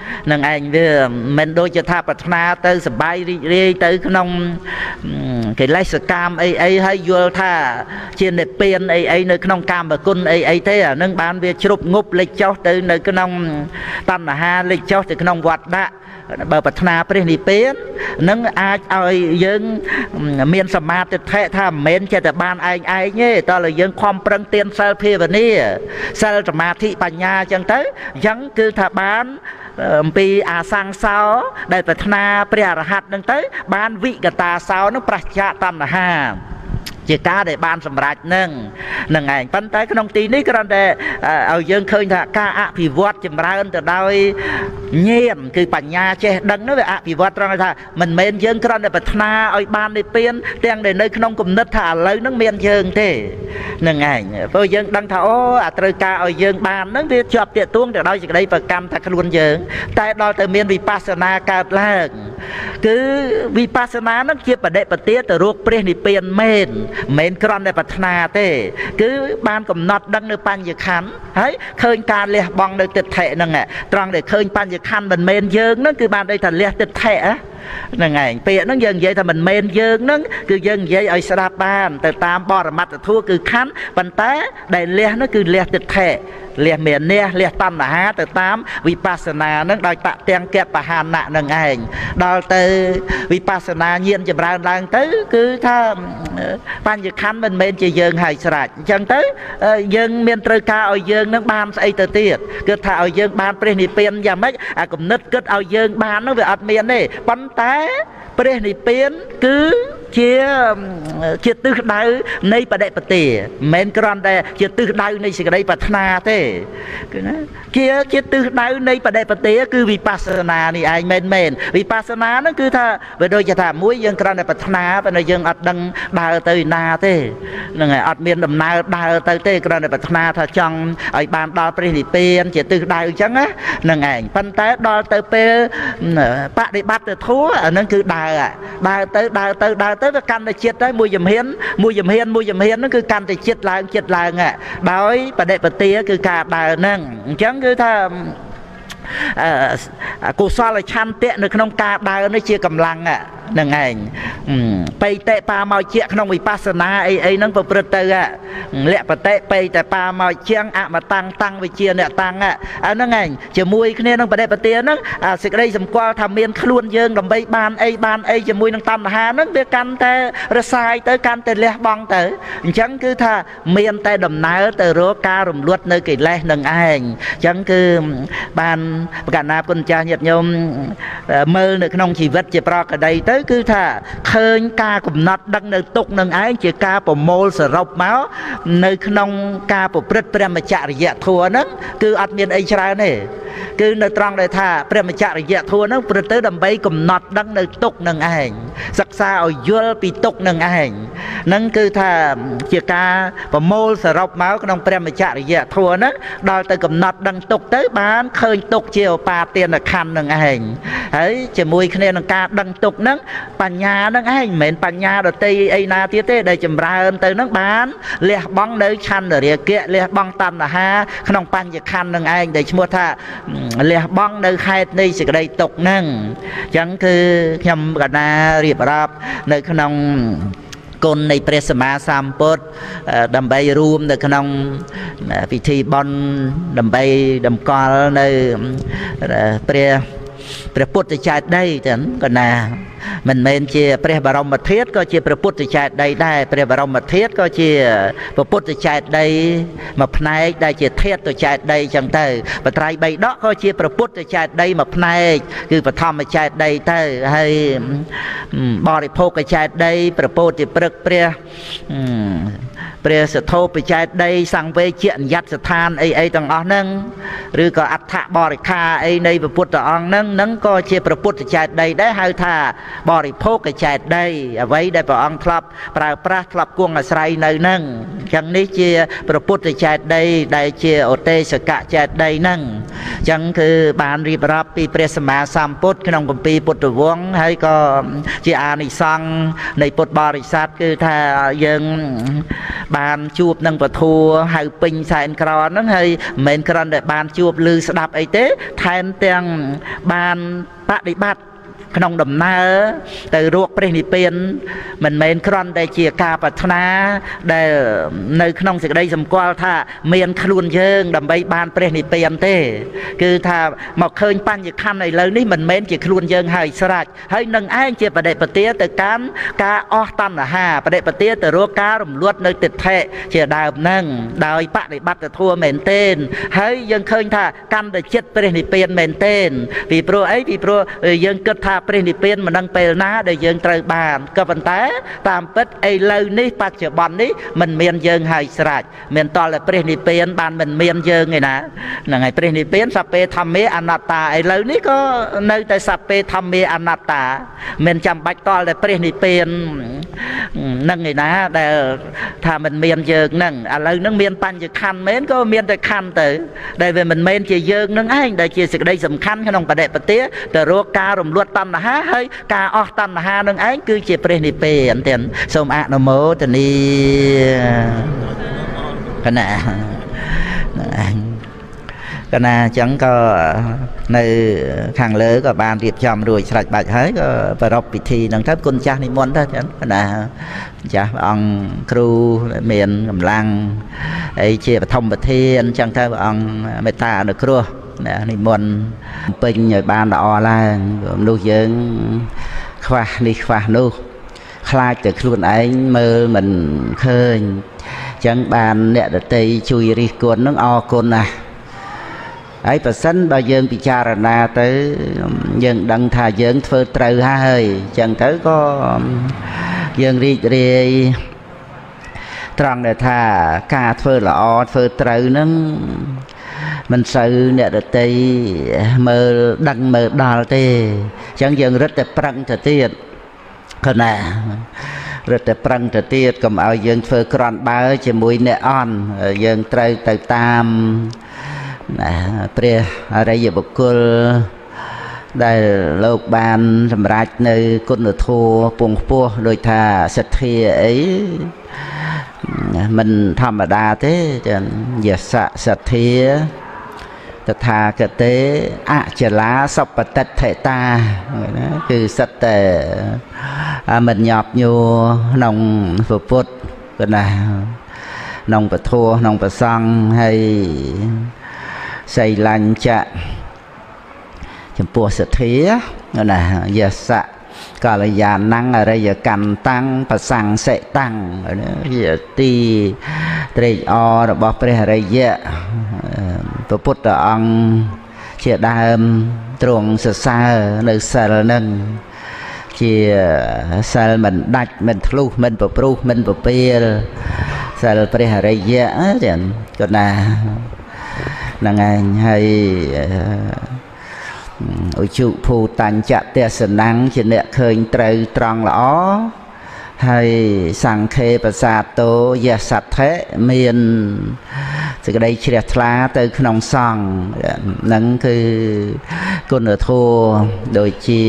នឹងឯងវាមិនដូចជាថាប្រាថ្នាទៅសបាយរីករាយទៅក្នុងកិលេសកម្មអីហើយយល់ថាជានិព្វានអីនៅក្នុងកាមគុណអីទេអានឹងបានវាជ្រុបងប់លេចចុះទៅនៅក្នុងតណ្ហាលេចចុះទៅក្នុងវត្តដាក់បើប្រាថ្នាព្រះនិព្វាននឹងអាចឲ្យយើងមានសមាធិថាមិនមែនចេះតែបានឯងទេតើយើងខំប្រឹងទានសិលភាវនាសិលសមាធិបញ្ញាអញ្ចឹងទៅអញ្ចឹងគឺថាបានអំពីអាសង្សោដែលប្រាថ្នាព្រះអរហន្តនឹងទៅបានវិកតាសោនឹងប្រឆាតណ្ហាជាការដែលបានសម្រេចនឹងឯងប៉ុន្តែក្នុងទីនេះគ្រាន់តែឲ្យយើងឃើញថាការអភិវឌ្ឍចម្រើនទៅដោយញាណគឺបញ្ញាចេះដឹងនោះវាអភិវឌ្ឍត្រង់ថាមិនមែនយើងគ្រាន់តែប្រាថ្នាឲ្យបាននិព្វានទាំងដែលនៅក្នុងគំនិតថាឥឡូវហ្នឹងមានយើងទេនឹងឯងព្រោះយើងដឹងថាអូអាត្រូវការឲ្យយើងបានហ្នឹងវាជាប់ទាក់ទងទៅដោយសេចក្តីប្រកម្មថាខ្លួនយើងតែដល់ទៅមានវិបស្សនាកើតឡើងគឺវិបស្សនាហ្នឹងជាបដិបទាទៅរកព្រះនិព្វានមែនមិនគ្រាន់តែប្រាថ្នាទេគឺបានកំណត់ដឹងនៅបញ្ញខណ្ឌហើយឃើញការលះបង់នៅទិដ្ឋិហ្នឹងត្រង់ដែលឃើញបញ្ញខណ្ឌមិនមែនយើងហ្នឹងគឺបានដូចថាលះទិដ្ឋិហ្នឹងឯងពាក្យហ្នឹងយើងនិយាយថាមិនមែនយើងហ្នឹងគឺយើងនិយាយឲ្យស្ដាប់បានទៅតាមបរមត្ថធម៌គឺខណ្ឌប៉ុន្តែដែលលះនោះគឺលះទិដ្ឋិលះមានះលះតណ្ហាទៅតាមវិបស្សនានឹងដោយតទាំងកបហានៈនឹងឯងដល់ទៅវិបស្សនាញាណចម្រើនឡើងទៅគឺថាបញ្ញខណ្ឌមិនមែនជាយើងហើយស្រេចអញ្ចឹងទៅយើងមានត្រូវការឲ្យយើងនឹងបានស្អីទៅទៀតគឺថាឲ្យយើងបានព្រះនិព្វានយ៉ាងម៉េចអាគំនិតគិតឲ្យយើងបាននោះវាអត់មានទេប៉ុន្តែព្រះនិព្វានគឺជាទិសដៅនៃបដិបទាមិនមែនគ្រាន់តែជាទិសដៅនៃសេចក្តីប្រាថ្នាទេគឺណាជាទិសដៅនៃបដិបទាគឺវិបស្សនានេះឯងមែនវិបស្សនាហ្នឹងគឺថាវាដូចជាថាមួយយើងគ្រាន់តែប្រាថ្នាប៉ុន្តែយើងអត់ដឹងដើរទៅណាទេហ្នឹងហើយអត់មានដំណើរដើរទៅទេគ្រាន់តែប្រាថ្នាថាចង់ឲ្យបានដល់ព្រះនិព្វានជាទិសដៅអញ្ចឹងណាហ្នឹងឯងប៉ុន្តែដល់ទៅពេលបដិបត្តិធម៌អាហ្នឹងគឺដើរទៅវាកាន់តែចិត្តទៅមួយជំហានហ្នឹងគឺកាន់តែចិត្តឡើងដោយបដិបទាគឺការដើរហ្នឹងអញ្ចឹងគឺថាកុសលឆន្ទៈនៅក្នុងការដើរនេះជាកម្លាំងនឹងឯងបៃតេបាមកជាក្នុងវិបស្សនាអីហ្នឹងប្រព្រឹត្តទៅលក្ខបតិបៃតេបាមកជាងអមតាំងតាំងវិជាអ្នកតាំងអាហ្នឹងឯងជាមួយគ្នានឹងបដិបទាហ្នឹងសេចក្តីសម្គាល់ថាមានខ្លួនយើងដើម្បីបានអីជាមួយនឹងតណ្ហាហ្នឹងវាកាន់តែរសាយទៅកាន់តែលះបង់ទៅអញ្ចឹងគឺថាមានតែដំណើរទៅរកការរំលត់នៅកិលេសនឹងឯងអញ្ចឹងគឺបានប្រកាសណាគុណចាស់ញាតិញោមមើលនៅក្នុងជីវិតជាប្រកដីទៅគឺថាឃើញការកំណត់ដឹងនៅទុកនឹងឯងជាការប្រមូលសរុបមកនៅក្នុងការប្រព្រឹត្តព្រមចរិយធម៌ហ្នឹងគឺអត់មានអីច្រើនទេគឺនៅត្រង់ដែលថាព្រមចរិយធម៌ហ្នឹងព្រឹត្តទៅដើម្បីកំណត់ដឹងនៅទុកនឹងឯងសិក្សាឲ្យយល់ពីទុកនឹងឯងហ្នឹងគឺថាជាការប្រមូលសរុបមកក្នុងព្រមចរិយធម៌ហ្នឹងដល់ទៅកំណត់ដឹងទុកទៅបានឃើញទុកជាឧបាទានខណ្ឌនឹងឯងហើយជាមួយគ្នានឹងការដឹងទុកហ្នឹងបញ្ញានឹងឯងមិនមែនបញ្ញាដតីអីណាទៀតទេដែលចម្រើនទៅនឹងបានលះបង់នៅឆន្ទរាគៈលះបង់តណ្ហាក្នុងបញ្ញខណ្ឌនឹងឯងដែលឈ្មោះថាលះបង់នៅហេតុនៃសេចក្តីទុកហ្នឹងអញ្ចឹងគឺខ្ញុំកណារៀបរាប់នៅក្នុងគុណនៃព្រះសម្មាសម្ពុទ្ធដើម្បីរួមនៅក្នុងពិធីបុណ្យដើម្បីតម្កល់នៅព្រះពុទ្ធចេតិយទាំងកណាមិនមែនជាព្រះបរមធាតុក៏ជាព្រះពុទ្ធចេតិយដែរព្រះបរមធាតុក៏ជាព្រះពុទ្ធចេតិយមួយផ្នែកដែលជាធាតុទៅចេតិយចឹងទៅបត្រៃបីដកក៏ជាព្រះពុទ្ធចេតិយមួយផ្នែកគឺបឋមចេតិយទៅហើយបរិភោគចេតិយព្រះពោធិព្រឹក្សព្រះសទ្ធោបចេតិយសង្វេជ្ជញ្ញត្តស្ថានអីទាំងអស់ហ្នឹងឬក៏អដ្ឋបរិខាអីនៃព្រះពុទ្ធអង្គហ្នឹងក៏ជាព្រះពុទ្ធចេតិយដែរហៅថាបរិភោគចេតិយអ្វីដែលព្រះអង្គធ្លាប់ប្រើប្រាស់ធ្លាប់គង់អាស្រ័យនៅហ្នឹងអញ្ចឹងនេះជាព្រះពុទ្ធចេតិយដែលជាឧទេសកចេតិយហ្នឹងអញ្ចឹងគឺបានរៀបរាប់ពីព្រះសម្មាសម្ពុទ្ធក្នុងគម្ពីរពុទ្ធវង្សហើយក៏ជាអានិសង្ឃនៃពុទ្ធបរិស័ទគឺថាយើងបានជួបនឹងពធัวហៅពេញសែនក្រហ្នឹងហើយមិនមែនគ្រាន់តែបានជួបឮស្ដាប់អីទេថែមទាំងបានបដិបត្តិក្នុងដំណើរទៅរកព្រះនិព្វានមិនមែនគ្រាន់តែជាការប្រាថ្នាដែលនៅក្នុងសេចក្តីសម្គាល់ថាមានខ្លួនយើងដើម្បីបានព្រះនិព្វានទេគឺថាមកឃើញបញ្ញខណ្ឌឥឡូវនេះមិនមែនជាខ្លួនយើងហើយស្រេចហើយនឹងឯងជាបដិបទាទៅកាន់ការអស់តណ្ហាបដិបទាទៅរកការរំលត់នៅទិដ្ឋិជាដើមហ្នឹងដោយបដិបត្តិធម៌មែនទេហើយយើងឃើញថាកាន់តែចិត្តព្រះនិព្វានមែនទេពីព្រោះអីពីព្រោះយើងគិតថាព្រះនិព្វានមិនដឹងពេលណាដែលយើងត្រូវបានក៏ប៉ុន្តែតាមពិតឥឡូវនេះបច្ចុប្បន្ននេះមិនមានយើងហើយស្រេចមានតតែព្រះនិព្វានបានមិនមានយើងឯណាហ្នឹងហើយព្រះនិព្វានសព្វេធម្មាអនត្តាឥឡូវនេះក៏នៅតែសព្វេធម្មាអនត្តាមិនចាំបាច់តតែព្រះនិព្វានហ្នឹងឯណាដែលថាមិនមានយើងហ្នឹងឥឡូវហ្នឹងមានបញ្ញខណ្ឌមែនក៏មានតែខណ្ឌទៅដែលវាមិនមែនជាយើងហ្នឹងឯងដែលជាសេចក្តីសំខាន់ក្នុងបដិបទាទៅរកការរំលត់តណ្ហាហើយការអស់តណ្ហានឹងឯងគឺជាព្រះនិព្វានទៀតសូមអនុមោទនាកណាកណាអញ្ចឹងក៏នៅខាងលើក៏បានរៀបចំរួចស្រេចបាច់ហើយក៏ប្រពៃពិធីហ្នឹងទៅគុណចាស់និមន្តទៅកណាចាស់ព្រះអង្គគ្រូមានកម្លាំងអីជាបឋមប្រធានអញ្ចឹងទៅព្រះអង្គមេត្តាអនុគ្រោះនិមន្តពេញឲ្យបានល្អឡើងមនុស្សយើងខ្វះនេះខ្វះនោះខ្លាចតែខ្លួនឯងមើលមិនឃើញអញ្ចឹងបានអ្នកដតីជួយរិះគន់នឹងអរគុណណាស់ហើយប្រសិនបើយើងពិចារណាទៅយើងដឹងថាយើងធ្វើត្រូវហើយអញ្ចឹងទៅក៏យើងរីករាយត្រង់ដែលថាការធ្វើល្អធ្វើត្រូវហ្នឹងមិនសូវអ្នកដតីមើលដឹងមើលដល់ទេអញ្ចឹងយើងរឹតតែប្រឹងទៅទៀតគណារឹតតែប្រឹងទៅទៀតកុំឲ្យយើងធ្វើក្រន់បើជាមួយអ្នកអន់យើងត្រូវទៅតាមព្រះអរិយបុគ្គលដែលលោកបានសម្រេចនៅគុណធម៌ពងខ្ពស់ដូចថាសទ្ធាអីមិនធម្មតាទេចឹងយសៈសទ្ធាតថាគតេអចលាសពតិដ្ឋិតាណាគឺសិតតែមិនញាប់ញួរក្នុងពុទ្ធក៏ណាក្នុងពធក្នុងប្រសង្ឃហើយសីលញ្ចៈចំពោះសទ្ធាណាយសៈកល្យាណੰអរិយកន្តੰប្រសង្សិតੰជាទីត្រេកអររបស់ព្រះអរិយៈព្រះពុទ្ធអង្គជាដើមទ្រង់សរសើរនៅសិលនឹងជាសិលមិនដាច់មិនធ្លុះមិនប្រព្រោះមិនប្រពាលសិលព្រះអរិយៈចឹងក៏ណាហ្នឹងឯងហើយឧជុភូតញ្ចទេសនੰជាអ្នកឃើញត្រូវត្រង់ល្អហើយសង្ខេបសាទោយសទ្ធិមានសេចក្តីជ្រះថ្លាទៅក្នុងសង្ឃហ្នឹងគឺគុណធម៌ដូចជា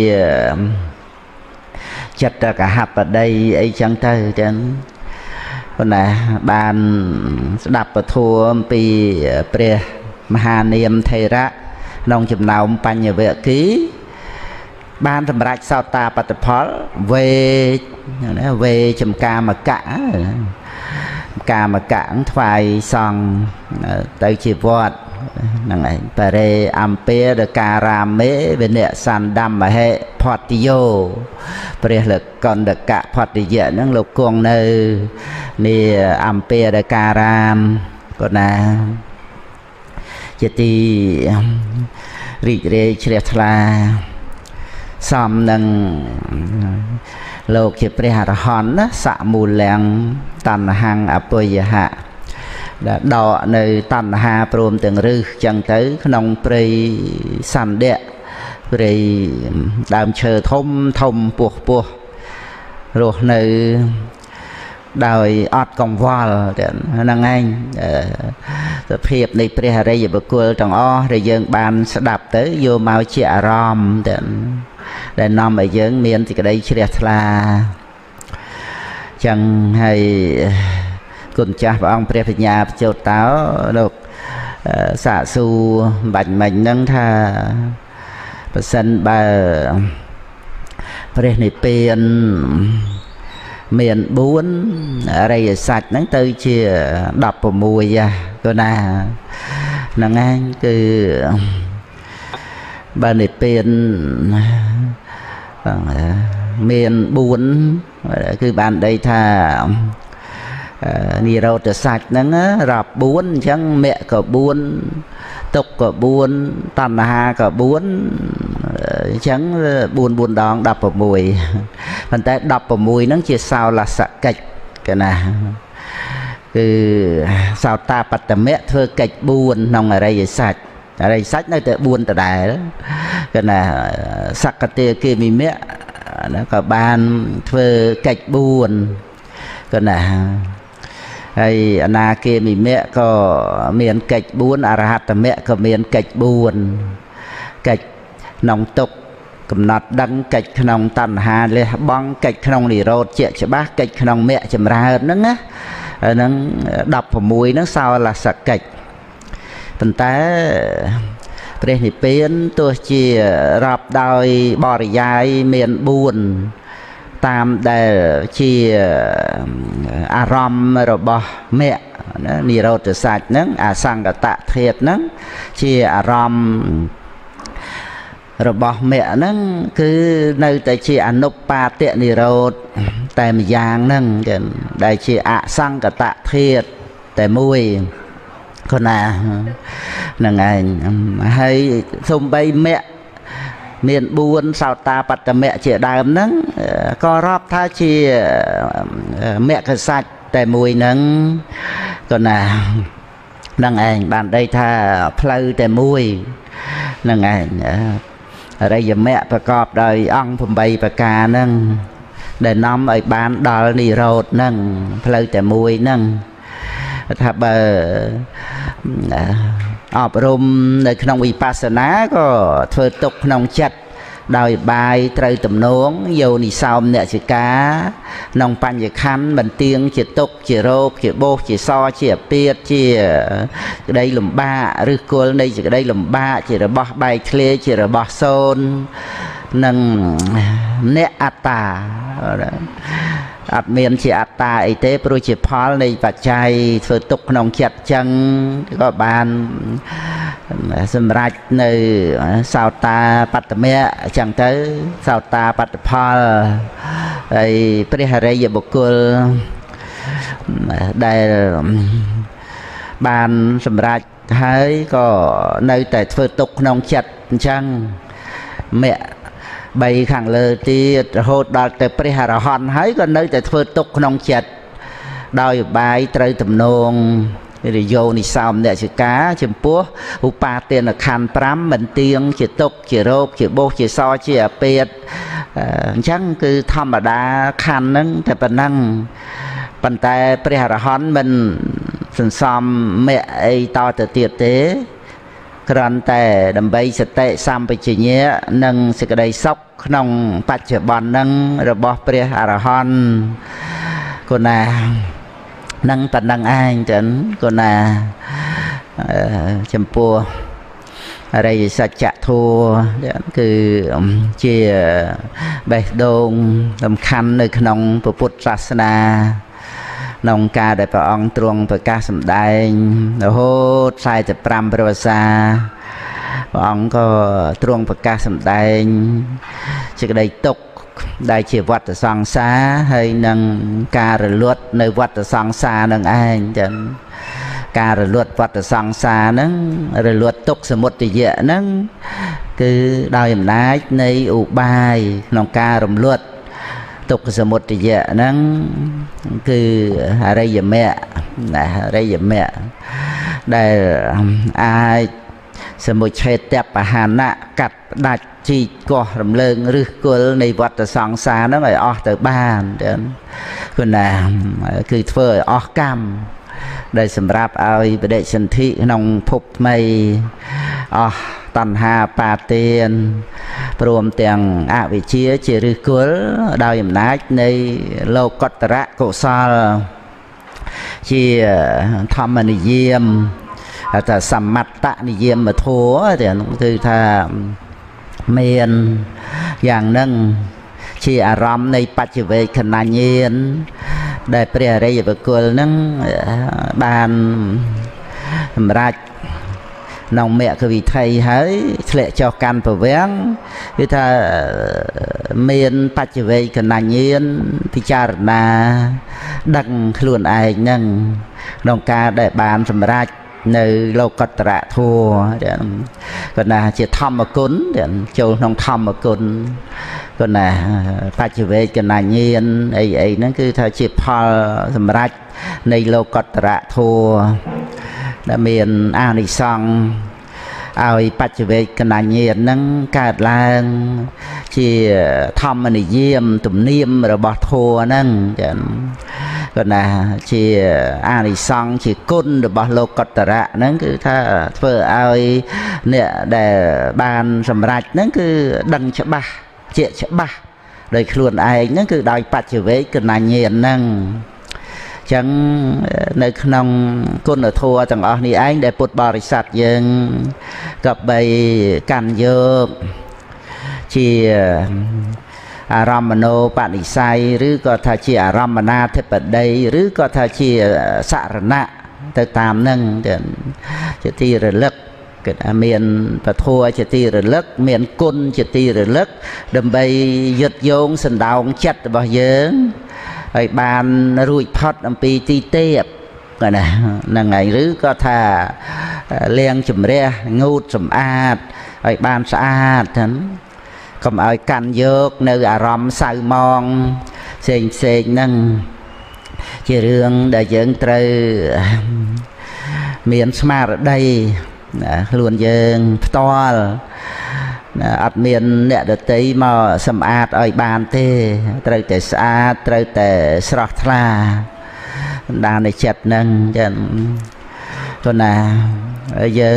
ចិត្តកហបតីអីចឹងទៅចឹងប៉ុន្តែបានស្ដាប់ពធអំពីព្រះមហានាមថេរៈក្នុងចំណោមបញ្ញវគិបានសម្រេចសោតាបត្តផលវេណាវេចំកាមកៈកាមកៈថ្វាយសង្ឃទៅជាវត្តហ្នឹងឯងបរេអំពេរការ៉ាមេវិនៈសណ្ដំមហេផតយោព្រះលកណ្ដកៈផតយៈហ្នឹងលោកគង់នៅនេះអំពេរការ៉ាមក៏ណាជាទីរីករាយជ្រះថ្លាសមនឹងលោកជាព្រះអរហន្តណាសមូលាំងតណ្ហੰអពយហៈដែលដកនៅតណ្ហាព្រមទាំងរឹសចឹងទៅក្នុងព្រៃសណ្ឌៈព្រៃដើមឈើធំធំពោះពោះរស់នៅដោយអត់កង្វល់ហ្នឹងឯងសភាពនៃព្រះអរិយបុគ្គលទាំងអស់ដែលយើងបានស្ដាប់ទៅយកមកជាអារម្មណ៍ដែលនាំឲ្យយើងមានសេចក្តីជ្រះថ្លាចឹងហើយគុណចាស់ព្រះអង្គព្រះបញ្ញាបញ្ចុតតោលោកសាកសួរបាច់មិញហ្នឹងថាប្រសិនបើព្រះនិព្វានមាន4អរិយសច្ចហ្នឹងទៅជា16ក៏ណាហ្នឹងឯងគឺបើនិព្វានមាន4គឺបានដីថានិរោធសច្ចហ្នឹងរាប់4អញ្ចឹងមគ្គក៏4ទុក្ខក៏4តណ្ហាក៏4អញ្ចឹង4 ដង16ប៉ុន្តែ16ហ្នឹងជាសោលសកិច្ចកណាគឺសោតាបត្តមៈធ្វើកិច្ច4ក្នុងអរិយសច្ចនៅតែ4ដដែលកណាសក្កតិគិមិមៈក៏បានធ្វើកិច្ច4កណាហើយអនាគាមិមៈក៏មានកិច្ច4អរហត្តមៈក៏មានកិច្ច4កិច្ចក្នុងទុក្ខកំណត់ដឹងកិច្ចក្នុងតណ្ហាលះបង់កិច្ចក្នុងនិរោធជាច្បាស់កិច្ចក្នុងមគ្គចម្រើនហ្នឹងណាហ្នឹង16ហ្នឹងសោលសកិច្ចប៉ុន្តែព្រះនិព្វានទោះជារាប់ដោយបរិយាយមាន4តាមដែលជាអារម្មណ៍របស់មគ្គនិរោធសច្ចហ្នឹងអសង្កតធាតុហ្នឹងជាអារម្មណ៍របស់មគ្គហ្នឹងគឺនៅតែជាអនុបាទនិរោធតែម្យ៉ាងហ្នឹងដែលជាអសង្កតធាតុតែមួយគណាហ្នឹងឯងហើយសំបីមគ្គមាន4សោតាបត្តមៈជាដើមហ្នឹងក៏រាប់ថាជាមគ្គសច្ចតែមួយហ្នឹងក៏ណាហ្នឹងឯងបានដីថាផ្លូវតែមួយហ្នឹងឯងអរិយមគ្គប្រកបដោយអង្គ8ប្រការហ្នឹងដែលនាំឲ្យបានដល់និរោធហ្នឹងផ្លូវតែមួយហ្នឹងថាបើអប់រំនៅក្នុងវិបស្សនាក៏ធ្វើទុកក្នុងចិត្តដោយបាយត្រូវទំនងយោនិសោមអ្នកជាការក្នុងបញ្ញខណ្ឌមិនទៀងជាទុកជារោគជាបោសជាសជាអពាតជាក្តីលំបាកឬគល់នៃក្តីលំបាកជារបស់បែកធ្លាយជារបស់សូន្យនិងអ្នកអត្តាអត់មានជាអត្តាអីទេព្រោះជាផលនៃបច្ច័យធ្វើទុកក្នុងចិត្តចឹងក៏បានសម្រេចនៅសោតាបត្តមៈអញ្ចឹងទៅសោតាបត្តផលហើយព្រះអរិយបុគ្គលដែលបានសម្រេចហើយក៏នៅតែធ្វើទុកក្នុងចិត្តអញ្ចឹងមគ្គ3ខាងលើទៀតរហូតដល់ទៅព្រះអរហន្តហើយក៏នៅតែធ្វើទុកក្នុងចិត្តដោយបាយត្រូវទំនងឬយោនិសោមអ្នកជាការចំពោះឧបាទានខណ្ឌ5មិនទៀងជាទុកជារោគជាបោសជាសជាអពាតអញ្ចឹងគឺធម្មតាខណ្ឌហ្នឹងតែប៉ុណ្ណឹងប៉ុន្តែព្រះអរហន្តមិនសន្សំមគ្គអីតទៅទៀតទេគ្រាន់តែដើម្បីសតិសម្បជញ្ញៈនិងសេចក្តីសុខក្នុងបច្ចុប្បន្នហ្នឹងរបស់ព្រះអរហន្តគណានឹងប៉ុណ្ណឹងឯងចឹងគណាចំពោះអរិយសច្ចធម៌គឺជាបេះដូងសំខាន់នៅក្នុងពុទ្ធសាសនាក្នុងការដែលព្រះអង្គទ្រង់ប្រកាសសម្ដែងរហូត45ព្រះវស្សាព្រះអង្គក៏ទ្រង់ប្រកាសសម្ដែងសេចក្តីទុក្ខដែលជាវដ្តសង្សារហើយនឹងការរលត់នៅវដ្តសង្សារនឹងឯងចឹងការរលត់វដ្តសង្សារហ្នឹងរលត់ទុក្ខសមុទយៈហ្នឹងគឺដោយអំណាចនៃឧបាយក្នុងការរំលត់ទុក្ខសមុទយៈហ្នឹងគឺអរិយមគ្គណាអរិយមគ្គដែលអាចសមុច្ឆេទបហានៈកាត់ផ្ដាច់ជីកកោះរំលើងឬគល់នៃវដ្តសង្សារហ្នឹងឲ្យអស់ទៅបានគឺណាគឺធ្វើឲ្យអស់កម្មដែលសម្រាប់ឲ្យបដិសន្ធិក្នុងភពថ្មីអស់តណ្ហាបាទានព្រមទាំងអវិជ្ជាជាឫសគល់ដោយអំណាចនៃលោកុត្តរកុសលជាធម្មនិយមតែសមត្តនិយមធัวតែគឺថាមានយ៉ាងហ្នឹងជាអារម្មណ៍នៃបច្ចវេកណញ្ញាណដែលព្រះអរិយបុគ្គលហ្នឹងបានសម្រាប់ក្នុងមគ្គវិថីហើយធ្លាក់ចុះកាន់ប្រវាំងគឺថាមានបច្ចវេកណញ្ញាណពិចារណាដឹងខ្លួនឯងហ្នឹងក្នុងការដែលបានសម្រេចនៅលោកតរធัวគាត់ណាជាធម្មគុណចូលក្នុងធម្មគុណគាត់ណាបច្ចវេកណញ្ញាណអីហ្នឹងគឺថាជាផលសម្រេចនៃលោកតរធัวដែលមានអានិសង្សឲ្យបច្ចវេកណញ្ញាណហ្នឹងកើតឡើងជាធម្មនិយមទំនៀមរបស់ធัวហ្នឹងចឹងគាត់ណាជាអានិសង្សជាគុណរបស់លោកតរៈហ្នឹងគឺថាធ្វើឲ្យអ្នកដែលបានសម្រេចហ្នឹងគឺដឹងច្បាស់ជាច្បាស់ដោយខ្លួនឯងហ្នឹងគឺដោយបច្ចវេកណញ្ញាណហ្នឹងចឹងនៅក្នុងគុណធម៌ទាំងអស់នេះឯងដែលពុទ្ធបរិស័ទយើងក៏បីកាន់យកជាអារម្មណោបនិស្ស័យឬក៏ថាជាអារម្មណាធិបតីឬក៏ថាជាសរណៈទៅតាមនឹងជាទីរលឹកគឺមានពធัวជាទីរលឹកមានគុណជាទីរលឹកដើម្បីยึดโยงសណ្ដោងចិត្តរបស់យើងហើយបានរួចផុតអំពីទីទេពណាហ្នឹងហើយឬក៏ថាលាងជំរះងូតសម្អាតហើយបានស្អាតហ្នឹងកុំឲ្យកាន់យកនៅអារម្មណ៍សៅមងផ្សេងហ្នឹងជារឿងដែលយើងត្រូវមានស្មារតីខ្លួនយើងផ្ទាល់អត់មានអ្នកដតីមកសម្អាតឲ្យបានទេត្រូវតែស្អាតត្រូវតែស្រស់ថ្លាដាននៃចិត្តហ្នឹងចឹងព្រោះណាយើង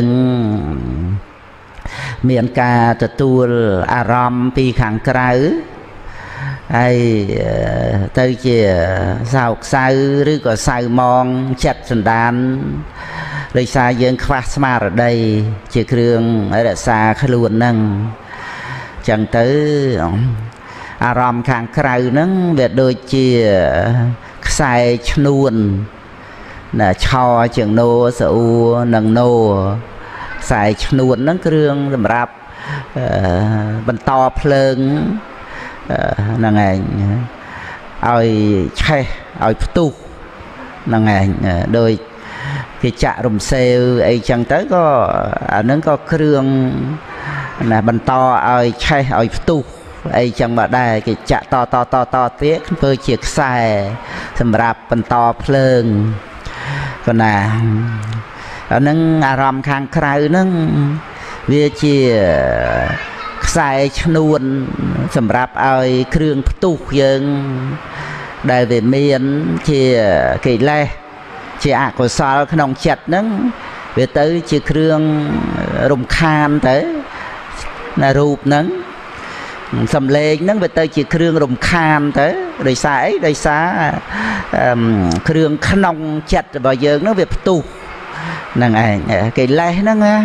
មានការទទួលអារម្មណ៍ពីខាងក្រៅហើយទៅជាសោកសៅឬក៏សៅមងចិត្តសន្តានដោយសារយើងខ្វះស្មារតីជាគ្រឿងរក្សាខ្លួនហ្នឹងចឹងទៅអារម្មណ៍ខាងក្រៅហ្នឹងវាដូចជាខ្សែឈ្នួនណាឆោជាងណូសអ៊ូនិងណូខ្សែឈ្នួនហ្នឹងគ្រឿងសម្រាប់បន្តភ្លើងហ្នឹងឯងឲ្យឆេះឲ្យផ្ទុះហ្នឹងឯងដោយគេចាក់រំសេវអីចឹងទៅក៏អានឹងក៏គ្រឿងណាបន្តឲ្យឆេះឲ្យផ្ទុះអីចឹងមកដែរគេចាក់តទៀតធ្វើជាខ្សែសម្រាប់បន្តភ្លើងក៏ណាអានឹងអារម្មណ៍ខាងក្រៅហ្នឹងវាជាខ្សែឈ្នួនសម្រាប់ឲ្យគ្រឿងផ្ទុះយើងដែលវាមានជាកិលេសជាអកុសលក្នុងចិត្តហ្នឹងវាទៅជាគ្រឿងរំខានទៅណារូបហ្នឹងសំឡេងហ្នឹងវាទៅជាគ្រឿងរំខានទៅដោយសារអីដោយសារគ្រឿងក្នុងចិត្តរបស់យើងហ្នឹងវាផ្ទុះហ្នឹងឯងកិលេសហ្នឹងណា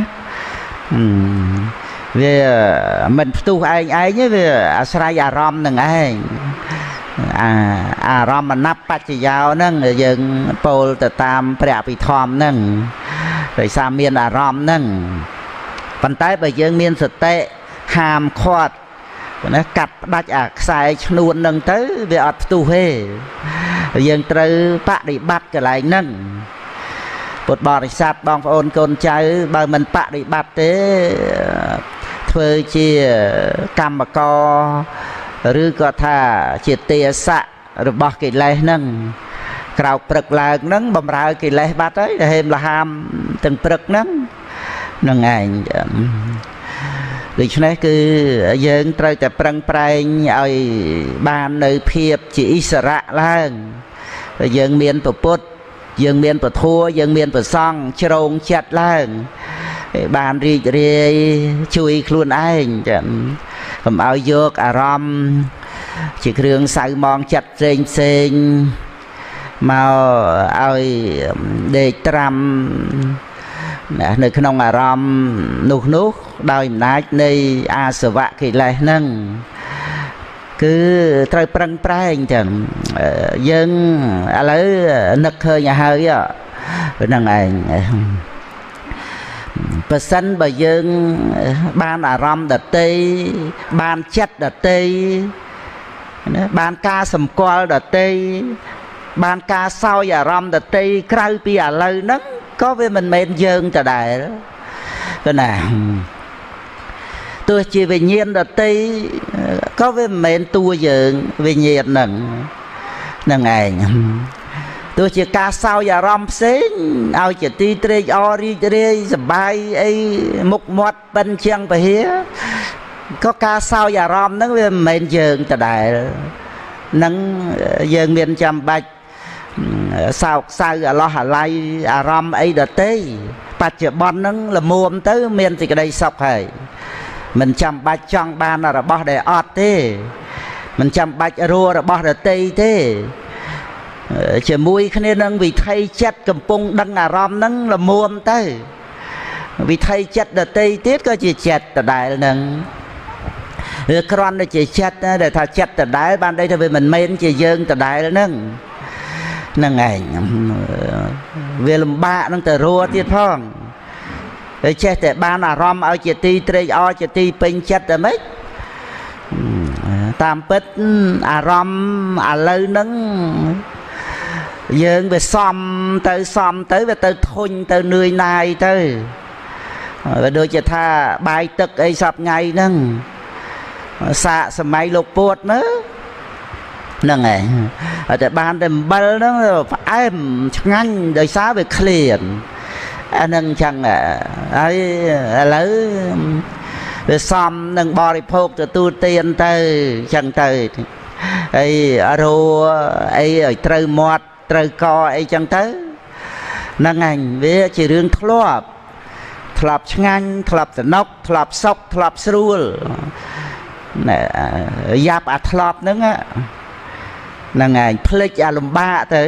វាមិនផ្ទុះឯងទេវាអាស្រ័យអារម្មណ៍នឹងឯងអារម្មណ៍ណបច្ចយោហ្នឹងយើងពោលទៅតាមព្រះអភិធម្មហ្នឹងដោយសារមានអារម្មណ៍ហ្នឹងប៉ុន្តែបើយើងមានសតិហាមឃាត់ណាកាត់ផ្ដាច់អាខ្សែឈ្នួនហ្នឹងទៅវាអត់ផ្ទុះទេយើងត្រូវបដិបត្តិកន្លែងហ្នឹងពុទ្ធបរិស័ទបងប្អូនកូនចៅបើមិនបដិបត្តិទេធ្វើជាកម្មករឬក៏ថាជាទេសៈរបស់កិលេសហ្នឹងក្រោកព្រឹកឡើងហ្នឹងបំរើកិលេសបាត់ហើយដែលហេមលហាមទាំងព្រឹកហ្នឹងនឹងឯងដូច្នេះគឺយើងត្រូវតែប្រឹងប្រែងឲ្យបាននៅភាពជាឥស្សរៈឡើងយើងមានពុទ្ធយើងមានពធយើងមានប្រសង់ជ្រងចិត្តឡើងបានរីករាយជួយខ្លួនឯងចឹងកុំឲ្យយកអារម្មណ៍ជាគ្រឿងសៅមងចិត្តផ្សេងមកឲ្យដេកត្រាំនៅក្នុងអារម្មណ៍នោះដោយអំណាចនៃអាសវៈកិលេសហ្នឹងគឺត្រូវប្រឹងប្រែងចឹងយើងឥឡូវនឹកឃើញឲ្យហើយហ្នឹងឯងបើសិនបើយើងបានអារម្មណ៍ដតីបានចិត្តដតីបានការសម្គាល់ដតីបានការសោយអារម្មណ៍ដតីក្រៅពីឥឡូវហ្នឹងក៏វាមិនមែនយើងដដែលគឺណាទោះជាវិញ្ញាណដតីក៏វាមិនមែនតួយើងវិញ្ញាណហ្នឹងឯងទោះជាការសោយអារម្មណ៍ផ្សេងឲ្យជាទីត្រេកអររីករាយសប្បាយអីមុខមាត់បិណ្ឌជាងពហិក៏ការសោយអារម្មណ៍ហ្នឹងវាមិនមែនយើងដដែលនឹងយើងមានចាំបាច់សោកសៅអាឡោះអាល័យអារម្មណ៍អីដទៃបច្ចុប្បន្នហ្នឹងល្មមទៅមានសេចក្តីសុខហើយមិនចាំបាច់ចង់បានរបស់ដែលអត់ទេមិនចាំបាច់រੂរបស់ដទៃទេជាមួយគ្នានឹងវិថីចិត្តកំពុងដឹងអារម្មណ៍ហ្នឹងល្មមទៅវិថីចិត្តដទៃទៀតក៏ជាចិត្តដដែលហ្នឹងវាគ្រាន់តែជាចិត្តដែលថាចិត្តដដែលបានន័យថាវាមិនមែនជាយើងដដែលហ្នឹងហ្នឹងឯងវាលំបាកនឹងទៅរੂទៀតផងហើយចេះតែបានអារម្មណ៍ឲ្យជាទីត្រេកអរជាទីពេញចិត្តតែម៉េចតាមពិតអារម្មណ៍ឥឡូវហ្នឹងយើងវាសំទៅវាទៅធុញទៅនឿយណាយទៅវាដូចជាថាបាយទឹកអីសពថ្ងៃហ្នឹងសាកសម័យលោកពួតមើលហ្នឹងឯងតែបានតែអំបិលហ្នឹងផ្អែមឆ្ងាញ់ដោយសារវាឃ្លានអាហ្នឹងអញ្ចឹងហើយឥឡូវវាសំនឹងបរិភោគទទួលទានទៅអញ្ចឹងទៅហើយរੂអីឲ្យត្រូវមាត់ត្រូវកអីចឹងទៅហ្នឹងឯងវាជារឿងធ្លាប់ឆ្ងាញ់ធ្លាប់សំណុកធ្លាប់សុខធ្លាប់ស្រួលយ៉ាប់អាធ្លាប់ហ្នឹងហ្នឹងឯងភ្លេចអាលំបាកទៅ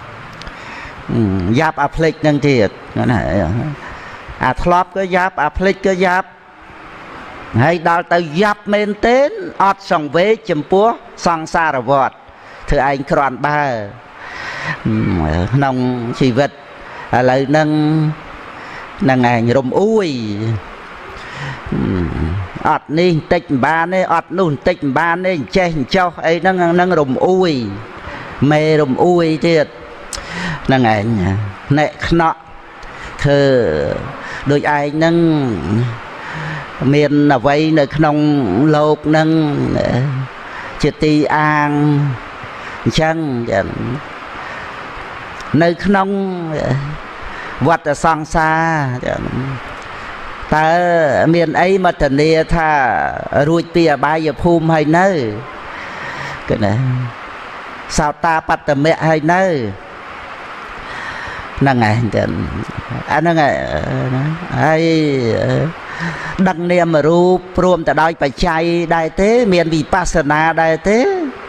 យ៉ាប់អាភ្លេចហ្នឹងទៀតណាអាធ្លាប់ក៏យ៉ាប់អាភ្លេចក៏យ៉ាប់ហើយដល់ទៅយ៉ាប់មែនទេអត់សង្វេគចំពោះសង្សារវដ្តធ្វើឯងគ្រាន់បើក្នុងជីវិតឥឡូវហ្នឹងឯងរំអួយអត់នេះបន្តិចមិនបានទេអត់នោះបន្តិចមិនបានទេចេះចោះអីហ្នឹងរំអួយមេរំអួយទៀតហ្នឹងឯងណែខ្នក់ធ្វើដូចឯងហ្នឹងមានអ្វីនៅក្នុងលោកហ្នឹងជាទីអាងអញ្ចឹងនៅក្នុងវដ្តសង្សារតើមានអីមកធានាថារួចពីអបាយភូមិហើយនៅគឺណាសោតាបត្តមៈហើយនៅហ្នឹងឯងទៅអាហ្នឹងហើយដឹងនាមរូបព្រមទៅដោយបច្ច័យដែរទេមានវិបស្សនាដែរទេ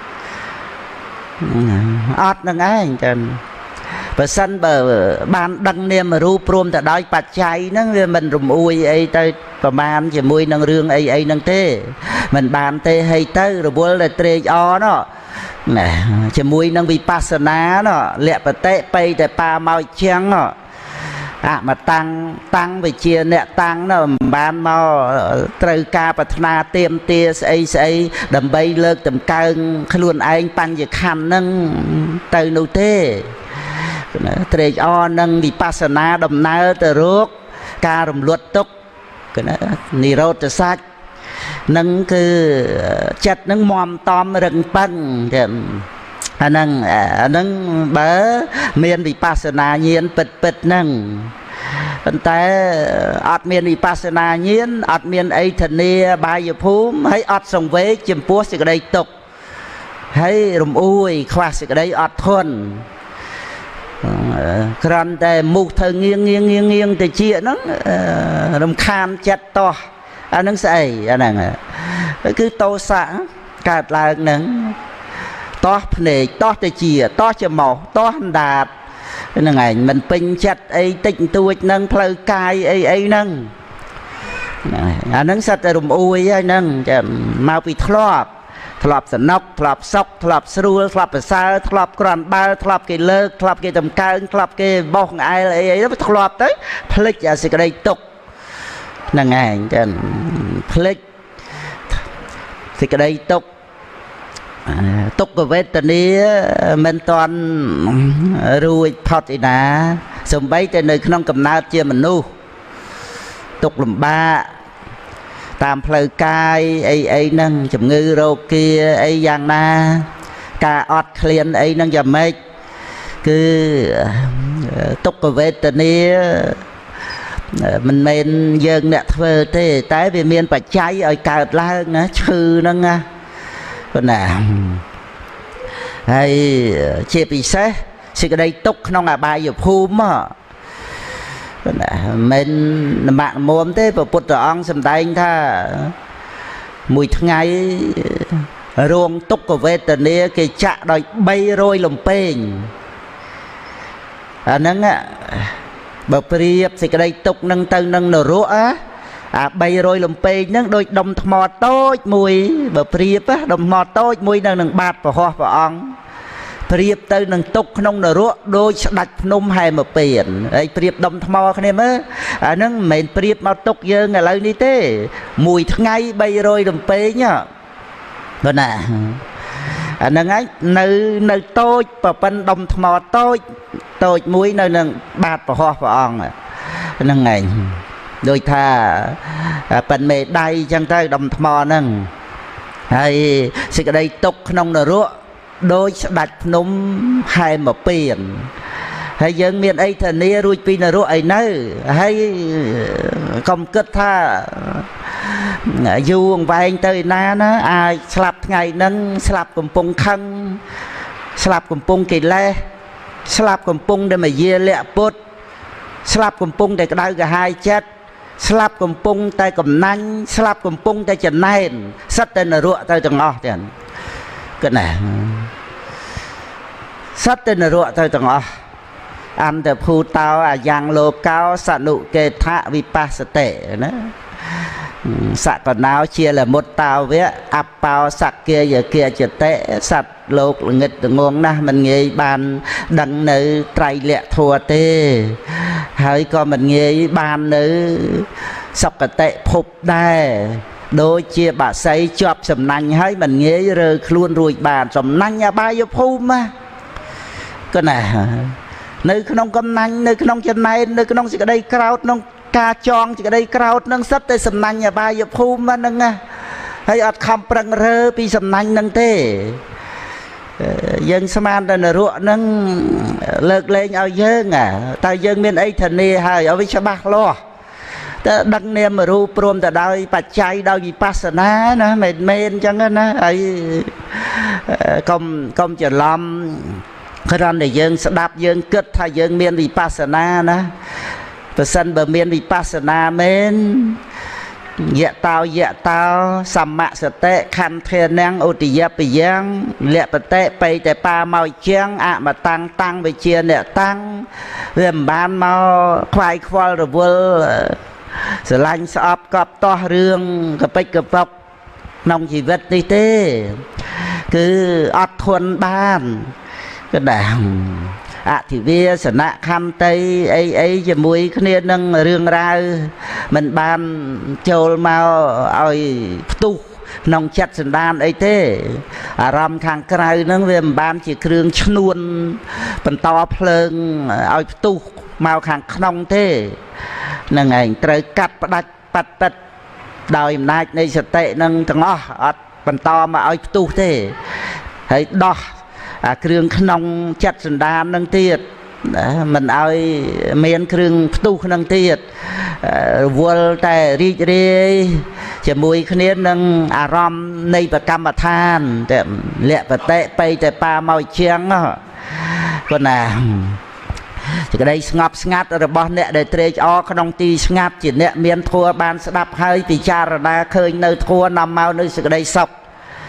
អត់ហ្នឹងឯងចឹងបើសិនបើបានដឹងនាមរូបព្រមទៅដោយបច្ច័យហ្នឹងវាមិនរំអួយអីទៅប្រមាណជាមួយនឹងរឿងអីហ្នឹងទេមិនបានទេហើយទៅរវល់តែត្រេកអរណោះណាជាមួយនឹងវិបស្សនាណោះលក្ខបតិបៃតែប៉ាមកជាងណោះអមតាំងវិជាអ្នកតាំងណោះមិនបានមកត្រូវការប្រាថ្នាទៀមទាស្អីដើម្បីលើកតម្កើងខ្លួនឯងបញ្ញខណ្ឌហ្នឹងទៅនោះទេត្រេកអរនឹងវិបស្សនាដំណើរទៅរកការរំលត់ទុក្ខនិរោធសច្ចនឹងគឺចិត្តនឹងមមតំរឹងប៉ឹងចឹងអាហ្នឹងបើមានវិបស្សនាញាណពិតហ្នឹងប៉ុន្តែអត់មានវិបស្សនាញាណអត់មានអីធានាបាយភូមិហើយអត់សង្វេគចំពោះសេចក្តីទុក្ខហើយរំអួយខ្វះសេចក្តីអត់ធន់គ្រាន់តែមុខធ្វើងៀងទៅជាហ្នឹងរំខានចិត្តតោះអាហ្នឹងស្អីអាហ្នឹងគឺតោសៈកើតឡើងហ្នឹង toh phê toh tê chia toh chè màu toh đạt nâng ngày mình pin chặt ấy tịnh tuột nâng phơi cài ấy nâng nâng sạch rùm ui ấy nâng mau bị thọp sẵn nóc thọp sọc thọp srul thọp sa thọp còn ba thọp cái lơ thọp cái tầm cao thọp cái bông ai ấy nó thọp tới phịch à sẽ cái đây tục nâng ngày phịch thì cái đây tục của vết tình đi mình toàn ruồi phật thì nà xong bấy trên nơi không cầm nát chia mình nu tục làm ba tam phơi cai ấy nâng chụp ngư rô kia ấy giang na ca ọt liền ấy nâng dầm mê cứ tục của vết tình đi mình men dân nè thơ thế tái về miền phải cháy ở cào la nữa chư nâng con nào hay chia bị xe cái đây tục nó là bài ở phum á mình mạng mồm thế và bút ông xem tay anh tha mùi ngày ruộng tục của về tận đây cái chạ đòi bay rồi lồng pênh nâng á bà priệp thì cái đây tục nâng tân nâng nở rũa bay rồi lồng pênh nâng đôi đồng mò tối mùi bà priệp á đồng mò tối mùi nâng bát và hoa và ông priệp tới nâng tục nông nở rũa đôi đặt nôm hai mà biển ấy priệp đồng mò cái này mới nâng mình priệp mà tục giờ ngày lâu đi thế mùi ngay bay rồi lồng pênh nhá rồi nè nâng ấy nơi tôi và bên đồng mò tôi muối nơi nâng bát và hoa và ông nâng ngày đôi thà bên mẹ đây chẳng tới đồng mò nâng hay sẽ cái đây tục nông nở rũa đôi đặt nôm hai mà biển hay dân miền ấy thần nia rui pin nở rũa ấy nơi hay không kết tha dù ông vài anh tới na nó ai slap ngày nâng slap cùng pung khăn slap cùng pung kỳ le slap cùng pung để mà dê lẹ bút slap cùng pung để cái đau cả hai chết slap cùng pung tay cầm nanh slap cùng pung tay chân này sắt tên là ruộng tay từng ngõ tiền cái này sắt tên là ruộng tay từng ngõ ăn từ phu tao giang lô cao sạ nụ kê thạ vi pa tệ nữa sạ còn nào chia là một tàu với áp bao sạc kia giờ kia chợt tệ sạch lột nghịch nguồn na mình nghĩ bàn đằng nữ trai lẹ thua tê hơi còn mình nghĩ bàn nữ sọc cả tệ phục đài đôi chia bà xây chọp sầm nanh hay mình nghĩ rồi luôn rồi bàn sầm nanh nhà ba vô phu mà cái này nơi không cầm nanh nơi không chân này nơi không chỉ ở đây crowd nông ca chong chỉ ở đây crowd nâng sắp tới sầm nanh nhà ba vô phu mà nâng hay ở khăm prang rơ pi sầm nanh nâng thế dân Saman đây là ruộng nâng lợt lên ao dân ta dân miền ấy thần nè hay ở với cha bạc lo ta đăng niệm mà ru prom ta đau bạch chay đau gì pasana nó mệt men chẳng á ấy công chờ làm cái rằng để dân đạp dân kết thay dân miền vì pasana nó và sân bờ miền vì pasana men dạ tao sầm mạ sợ tệ khăn thề năng ô tì giáp bị giang lẹ bờ tệ bay tại pa màu trắng mà tăng về chia nè tăng làm ban màu khoai khoai rồi vô sờ lanh sọp cọp to rương cặp bách cặp bọc nông chỉ vật đi thế cứ ọt thuần ban cái đảng thì vì sở nạ khăm tây ấy cho mùi khné nâng rương ra mình ban châu mau ơi tu nông chặt sân đan ấy thế ram khang cày nâng về ban chỉ kêu chuồn phần to phơn ơi tu mau khang nông thế nâng ảnh trời cắt bắt đòi nay này sẽ tệ nâng thằng ó phần to mà ơi tu thế thấy đo kêu nông chặt sân đan nâng tiệt mình ơi miền kêu tu nâng tiệt vua tại ri chỉ mùi khné nâng ram này và cam than lẹ và tệ bay tại pa màu trắng còn nào cái đây ngắt rồi bỏ nè để tre cho không ti ngắt chỉ nè miền thua ban đạp hơi thì cha ra khơi nơi thua nằm mau nơi sự đây sọc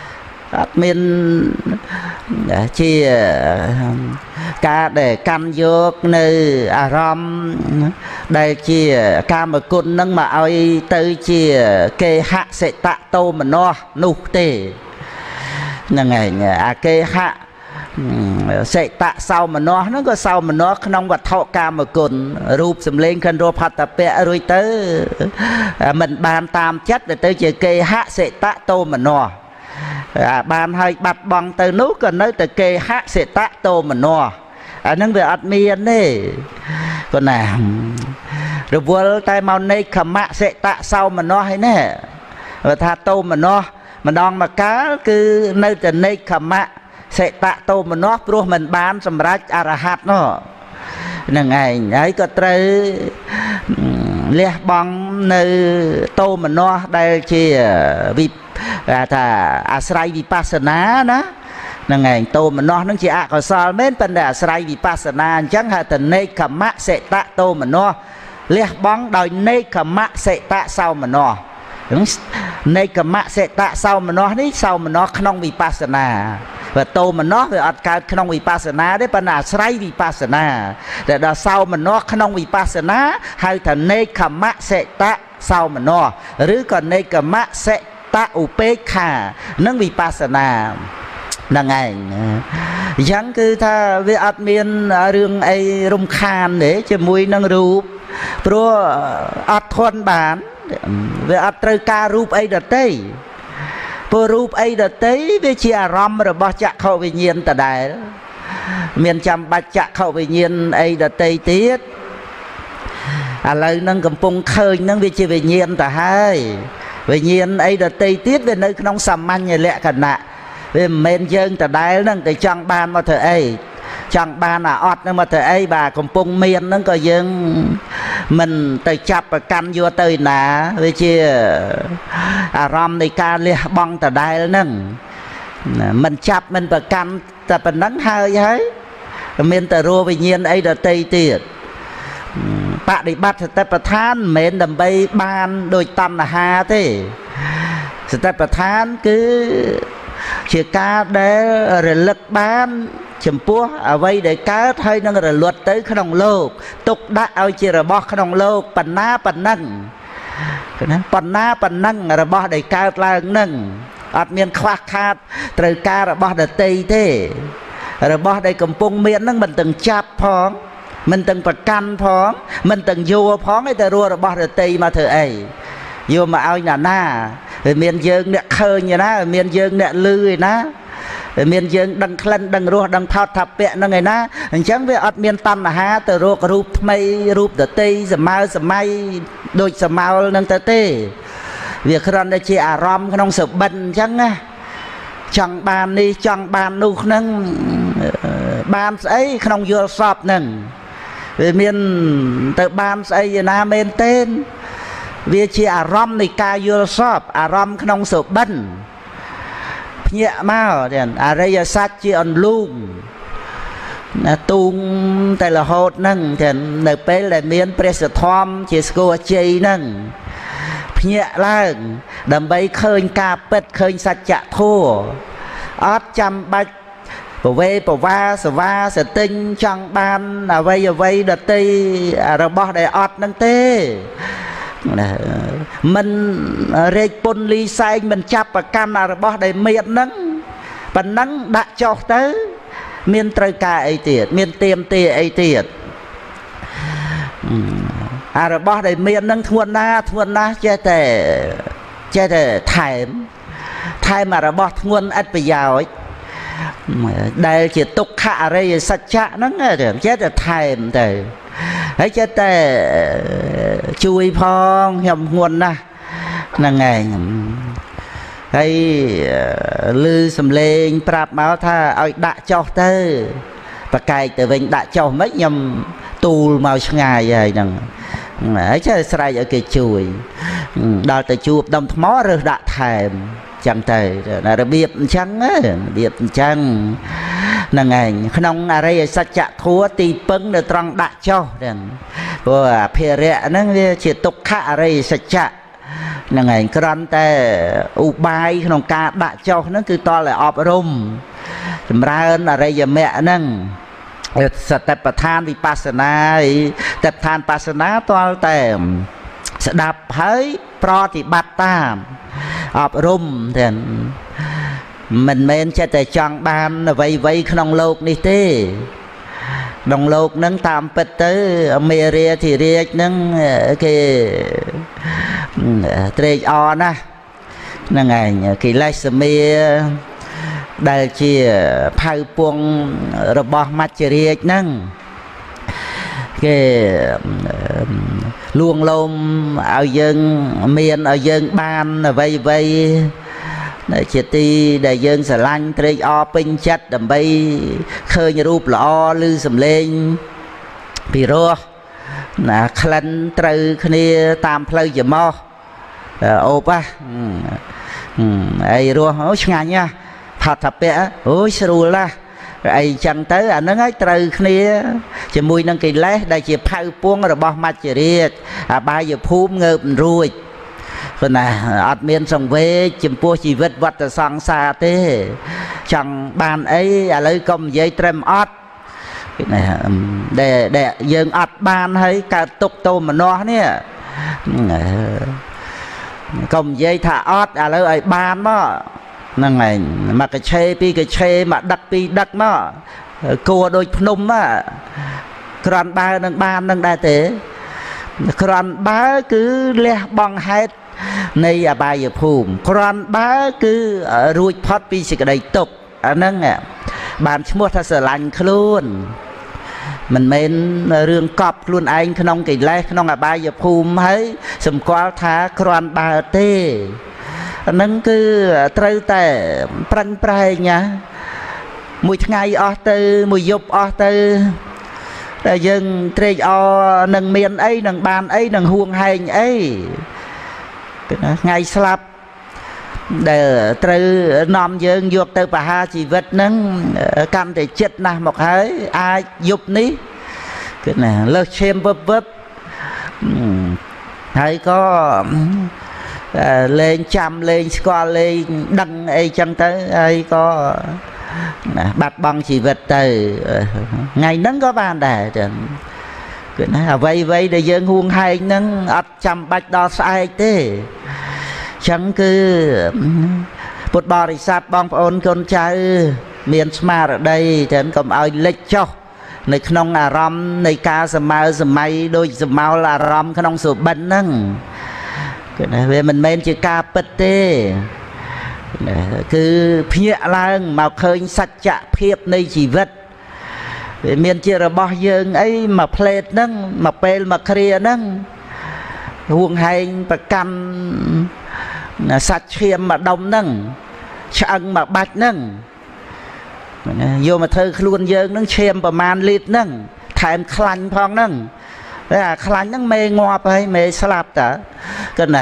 អត់មានជាការដែលកាន់យកនៅអារម្មណ៍ដែលជាកាមគុណនឹងមកឲ្យទៅជាគេហសិតតោមនោនោះទេហ្នឹងឯងអាគេហសិតសោមនោហ្នឹងក៏សោមនោក្នុងវត្ថុកាមគុណរូបសម្លេងកិនរផតពៈរួចទៅមិនបានតាមចិត្តទៅជាគេហសិតតោមនោបានឲ្យបាត់បង់ទៅនោះក៏នៅតែគេហសិតតោមនោអាហ្នឹងវាអត់មានទេក៏ណារវល់តែមកនៃខមៈសិតសោមនោហើយណាបើថាតោមនោម្ដងមកកាលគឺនៅតែនៃខមៈសិតតោមនោព្រោះមិនបានសម្រេចអរហត្តនោះហ្នឹងឯងហើយក៏ត្រូវលះបង់នៅតោមនោដែលជាថាអាស្រ័យវិបស្សនាណាហ្នឹងឯងតោមនោហ្នឹងជាអកុសលមែនប៉ុន្តែអាស្រ័យវិបស្សនាអញ្ចឹងហៅថានេកមៈសិតតោមនោលះបង់ដោយនេកមៈសិតសោមនោនេកមៈសិតសោមនោនេះសោមនោក្នុងវិបស្សនាបើតោមនោវាអត់កើតក្នុងវិបស្សនាទេប៉ុន្តែអាស្រ័យវិបស្សនាតែដល់សោមនោក្នុងវិបស្សនាហៅថានេកមៈសិតសោមនោឬក៏នេកមៈសិតឧបេក្ខានឹងវិបស្សនាហ្នឹងឯងអញ្ចឹងគឺថាវាអត់មានរឿងអីរំខានទេជាមួយនឹងរូបព្រោះអត់ធន់បានវាអត់ត្រូវការរូបអីដទៃព្រោះរូបអីដទៃវាជាអារម្មណ៍របស់ចក្ខុវិញ្ញាណដដែលមានចាំបាច់ចក្ខុវិញ្ញាណអីដទៃទៀតឥឡូវហ្នឹងកំពុងឃើញហ្នឹងវាជាវិញ្ញាណទៅហើយវិញ្ញាណអីដទៃទៀតវានៅក្នុងសាមញ្ញលក្ខណៈវាមិនមែនយើងដដែលហ្នឹងទៅចង់បានមកធ្វើអីចង់បានអាអត់ហ្នឹងមកធ្វើអីបាទកំពុងមានហ្នឹងក៏យើងមិនទៅចាប់ប្រកាន់យកទៅណាវាជាអារម្មណ៍នៃការលះបង់ដដែលហ្នឹងមិនចាប់មិនប្រកាន់តែប៉ុណ្ណឹងហើយមានតែរੂវិញ្ញាណអីដទៃទៀតបដិបត្តិសតិប្បដ្ឋានមិនមែនដើម្បីបានដោយតណ្ហាទេសតិប្បដ្ឋានគឺជាការដែលរលឹកបានចំពោះអ្វីដែលកើតហើយនឹងរលត់ទៅក្នុងលោកទុកដាក់ឲ្យជារបស់ក្នុងលោកបណ្ណាបណ្ណឹងណាបណ្ណាបណ្ណឹងរបស់ដែលកើតឡើងនឹងអត់មានខ្វះខាតត្រូវការរបស់ដទៃទេរបស់ដែលកំពុងមាននឹងមិនទាំងចាប់ផងមិនទាំងប្រកាន់ផងមិនទាំងយកផងឯតែរੂរបស់ដទៃមកធ្វើអីយកមកឲ្យណាវាមានយើងអ្នកឃើញណាមានយើងអ្នកឮឯណាមានយើងដឹងក្លិនដឹងរសដឹងផោតថាពៈហ្នឹងឯណាអញ្ចឹងវាអត់មានតណ្ហាទៅរករូបថ្មីរូបដតីសម័យដូចសមោលហ្នឹងទៅទេវាគ្រាន់តែជាអារម្មណ៍ក្នុងសបិនអញ្ចឹងណាចង់បាននេះចង់បាននោះហ្នឹងបានស្អីក្នុងយល់សពហ្នឹងវាមានទៅបានស្អីឯណាមែនទេវាជាអារម្មណ៍នៃការយល់សពអារម្មណ៍ក្នុងសបិនភ្ញាក់មកទៀតអរិយសច្ចជាអន្លូងណាទូងតែរហូតហ្នឹងទៀតនៅពេលដែលមានព្រះសទ្ធម្មជាស្គរជ័យហ្នឹងភ្ញាក់ឡើងដើម្បីឃើញការពិតឃើញសច្ចធម៌អត់ចាំបាច់ប្រវេប្រវាសវាសទិញចង់បានអ្វីដតីរបស់ដែលអត់ហ្នឹងទេមិនរែកពុនលីសែងមិនចាប់ប្រកាន់របស់ដែលមានហ្នឹងប៉ុណ្ណឹងដាក់ចុះទៅមានត្រូវការអីទៀតមានទៀមទាអីទៀតរបស់ដែលមានហ្នឹងធ្ងន់ណាស់ចេះតែថែមរបស់ធ្ងន់ឥតប្រយោជន៍ដែលជាទុក្ខអរិយសច្ចៈហ្នឹងចេះតែថែមទៅហើយចេះតែជួយផងខ្ញុំធ្ងន់ណាស់ហ្នឹងឯងហើយឮសំឡេងប្រាប់មកថាឲ្យដាក់ចុះទៅប្រកែកទៅវិញដាក់ចុះមិនខ្ញុំទូលមកឆ្ងាយហើយហ្នឹងហើយចេះស្រែកឲ្យគេជួយដល់ទៅជួបដុំថ្មរើសដាក់ថែមចឹងទៅរបៀបអញ្ចឹងរបៀបអញ្ចឹងហ្នឹងឯងក្នុងអរិយសច្ចធម៌ទីពឹងនៅត្រង់ដាក់ចុះហ្នឹងព្រោះអភិរៈហ្នឹងវាជាទុក្ខអរិយសច្ចៈ là ngày cron ta u bài trong ca đã cho nó cứ to là ọp rùm ra ơn là đây giờ mẹ nâng tập than vipassana tập than vipassana to là sẽ đạp hơi pro thì bắt tam ọp rùm thì mình men cho tới chọn ban vây vây trong lục đi tê đồng lục nâng tam bật tới mê ria thì ria nâng cái trê o na nâng ngày cái lai sơ mê đại chia phao buông robot mắt ria nâng cái luồng lôm ở dân miền ở dân ban vây vây chỉ ti đại dương sờ lanh trê o pin chất đầm bay khơi như rúp lọ lư sầm lên bị rô nè khăn trừ kia tam plei giờ mò ô pa ai rô ôi ngàn nha thật thật bẹ ôi sưu la ai chẳng tới anh nó ngay trừ kia chỉ mùi năng kỳ lẽ đại chỉ phao buông rồi bỏ mặt chỉ riết ba giờ phum ngợp ruồi phần này ọt miên sòng về chìm pua chỉ vật vật ở sang xa thế chẳng bàn ấy lấy công giấy trem ọt để dừng ọt bàn hay cả tục tô mà nó nè công giấy thả ọt lấy ấy bàn đó năng này mà cái chê mà đặt pi đặt mà cua đôi nôm á còn ba nâng ban nâng đại thế còn ba cứ lẹ bằng hết này à bài giờ phùm còn ba cứ ruột phát pi xịt đầy tục nâng à bàn mua thay sờ lạnh luôn mình men rương cọp luôn anh không kỳ lẽ không à bài giờ phùm ấy sầm qua thá còn ba tê nâng cứ trâu tè prang prai nhá mùi ngày ở từ mùi dục ở từ dân trê o nâng miền ấy nâng bàn ấy nâng huông hành ấy ngày slap để trâu nòm dân dục từ bà ha chỉ vật nâng cam để chết nè một hơi ai dục ní cái này lơ xem vấp vấp hay có lên chăm lên score lên đăng ấy chẳng tới ấy có bạc bằng chỉ vật từ ngày nắng có bàn đài cái này vây vây để dân huông hay nâng ấp chăm bạch đo sai thế chẳng cứ một bò thì sạp bong ôn con trai miền smart ở đây thì anh cầm ai lệch cho này không à rom này ca sầm mai đôi sầm mau là rom không sụp bẩn nâng về mình men chỉ ca bật tê cứ phía lang mà khơi sạch chạ phiệp này chỉ vật về miền chỉ là bao dương ấy mà plate nâng mà pel mà kria nâng huồng hành và cam sạch khiêm mà đông nâng chăng mà bạch nâng vô mà thơ luôn dương nâng chiêm và man lít nâng thèm khăn phong nâng là khăn nâng mê ngọt hay mê slap cả cái này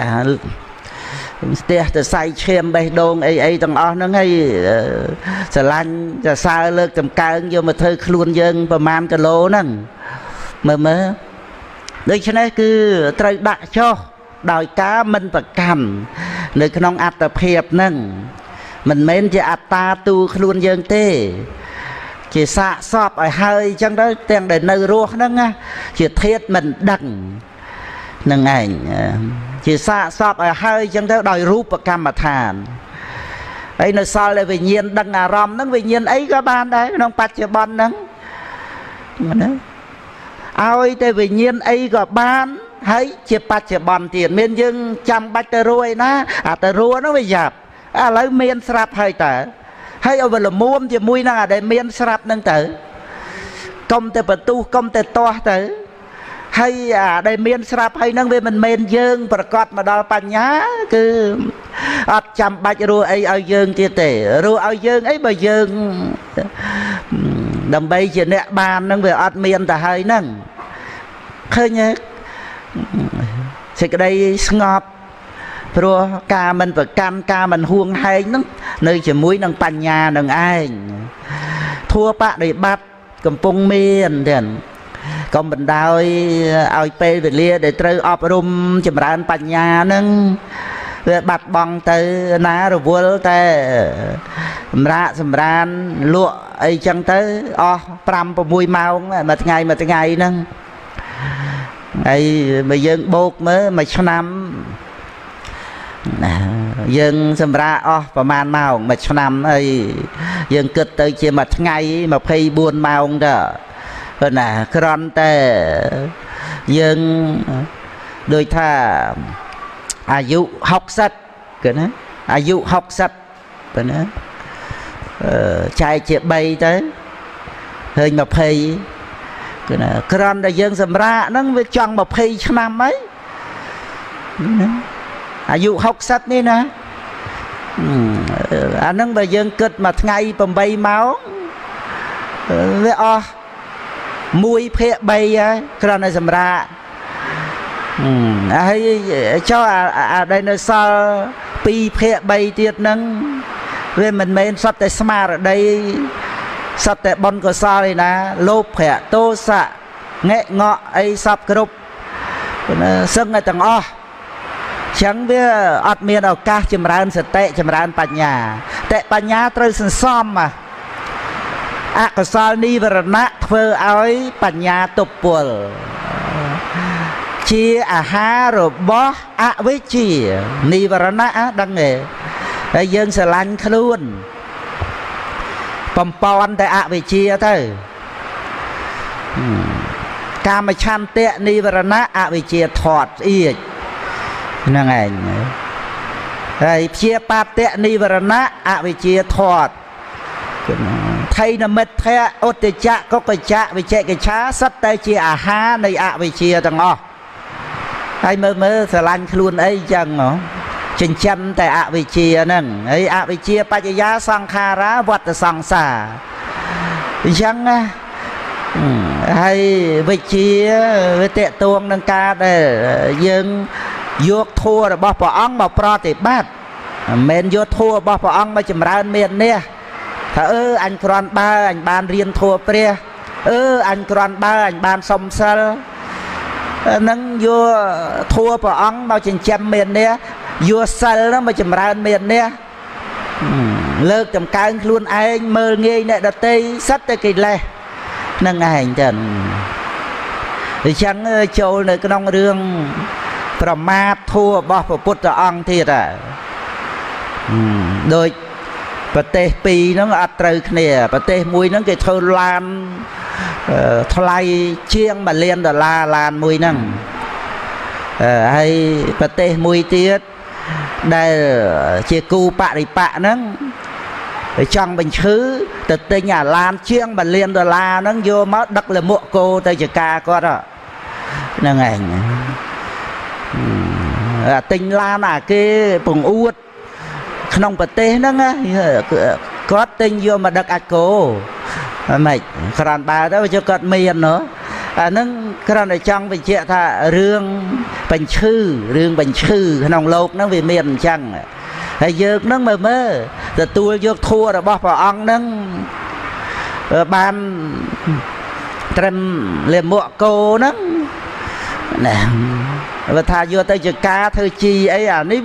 để say chiêm bay đôn ấy tầng o nó ngay sờ lanh sờ xa lơ cầm cao vô mà thơ luôn dương và man cái lô nâng mơ đây cho nên cứ trời đại cho đòi cá mình và cầm nơi cái nông ạt tập hiệp nâng mình men chỉ ạt ta tu luôn dương tê chỉ xạ sọp ở hơi chẳng đó tiền để nơi ruột nâng chỉ thiết mình đằng nâng ảnh chỉ xạ sọp ở hơi chẳng đó đòi rúp và cam mà thàn ấy nó sao lại vì nhiên đằng à ròm nâng vì nhiên ấy có ban đấy nông bạch cho bon nâng ôi tê vì nhiên ấy có ban hay chỉ bạch cho bon tiền miền dương chăm bạch tờ ruồi ná tờ ruồi nó bị dạp lấy miền sạp hay tờ hay ở về là muôn thì mui năng để miền sạp nâng tử công tê bật tu công tê to tử hay đây miền sạp hay nâng về mình miền dương và cọt mà đo pan nhá cứ chăm bạch ruồi ấy ở dương kia tệ ruồi ở dương ấy mà dương đầm bay chỉ nẹt bàn nâng về miền ta hay nâng khơi nhé thì cái đây ngọt rồi ca mình và cam ca mình huông hay nó nơi chỉ muối nâng pan nhà nâng ai thua bạ để bắt cầm pung miền tiền còn mình đào ao pe về lia để trêu ọp rum chìm ra pan nhà nâng វាបាត់បង់ទៅណារវល់តែសម្រានលក់អីចឹងទៅអស់5 6 ម៉ោងមួយថ្ងៃហ្នឹងហើយបើយើងបោកមើលមួយឆ្នាំយើងសម្រាប់អស់ប្រហែលម៉ោងមួយឆ្នាំហើយយើងគិតទៅជាមួយថ្ងៃ24 ម៉ោងទៅព្រោះណាគ្រាន់តែយើងដូចថាអាយុ60គឺណាអាយុ60ព្រោះណាចែកជា3ទៅឃើញ20គឺណាគ្រាន់តែយើងសម្រាប់ហ្នឹងវាចង់20 ឆ្នាំហើយណាអាយុ60នេះណាអាហ្នឹងបើយើងគិតមួយថ្ងៃ8 ម៉ោងវាអស់1/3ហើយគ្រាន់តែសម្រាប់ហើយចុះអាដែលនៅសល់2/3ទៀតហ្នឹងវាមិនមែនសត្វតែស្មារតីសត្វតែបុណ្យកុសលឯណាលោភៈទោសៈងែកងក់អីសពគ្រប់សឹងតែទាំងអស់ចឹងវាអត់មានឱកាសចម្រើនសតិចម្រើនបញ្ញាតែបញ្ញាត្រូវសន្សំអកុសលនិវរណៈធ្វើឲ្យបញ្ញាទប់ពលជាអាហាររបស់អវិជ្ជានិវរណៈដឹងទេហើយយើងស្រឡាញ់ខ្លួនបំពន់តែអវិជ្ជាទៅកាមឆន្ទៈនិវរណៈអវិជ្ជាថត់ស្អៀកហ្នឹងឯងហើយព្យាបាទៈនិវរណៈអវិជ្ជាធាត់ថៃនមិទ្ធៈឧត្តចៈកុកចៈវិជិកិច្ឆាសិតតែជាអាហារនៃអវិជ្ជាទាំងអស់ហើយមើលស្រឡាញ់ខ្លួនអីចឹងចិញ្ចឹមតែអវិជ្ជាហ្នឹងហើយអវិជ្ជាបច្ចយាសង្ខារាវត្តសង្សារអញ្ចឹងណាហើយវិជ្ជាវាតេតួងនឹងការដែលយើងយកធម៌របស់ព្រះអង្គមកប្រតិបត្តិមិនមែនយកធម៌របស់ព្រះអង្គមកចម្រើនមាននេះថាអញគ្រាន់បើអញបានរៀនធម៌ព្រះអញគ្រាន់បើអញបានសុំសិលនឹងយកធម៌ព្រះអង្គមកចិញ្ចឹមមាននេះយកសិលនោះមកចម្រើនមាននេះលើកតម្កើងខ្លួនឯងមើលងាយអ្នកដទៃសិតតែកិលេសនឹងឯងចឹងអញ្ចឹងចូលនៅក្នុងរឿងប្រមាទធัวរបស់ព្រះពុទ្ធអង្គទៀតដូចប្រទេសពីរហ្នឹងអត់ត្រូវគ្នាប្រទេសមួយហ្នឹងគេធ្វើឡានថ្លៃជាង$1 លានឡានមួយហ្នឹងហើយប្រទេសមួយទៀតដែលជាគូបរិបៈហ្នឹងចង់បញ្ឈឺទៅទិញអាឡានជាង$1 លានហ្នឹងយកមកដឹកលមួកគោទៅចកាគាត់ហ្នឹងឯងទិញឡានអាគេពង្អួតក្នុងប្រទេសហ្នឹងគាត់ទិញយកមកដឹកអាចគោមិនគ្រាន់បើទៅវាគាត់មានណោះអាហ្នឹងគ្រាន់តែចង់បញ្ជាក់ថារឿងបញ្ឈឺក្នុងโลกហ្នឹងវាមានអញ្ចឹងហើយយើងហ្នឹងមើលទទួលយកធัวរបស់ព្រះអង្គហ្នឹងបានត្រឹមលាមកគោហ្នឹងណាបើថាយកទៅចកាធ្វើជីអីអានេះ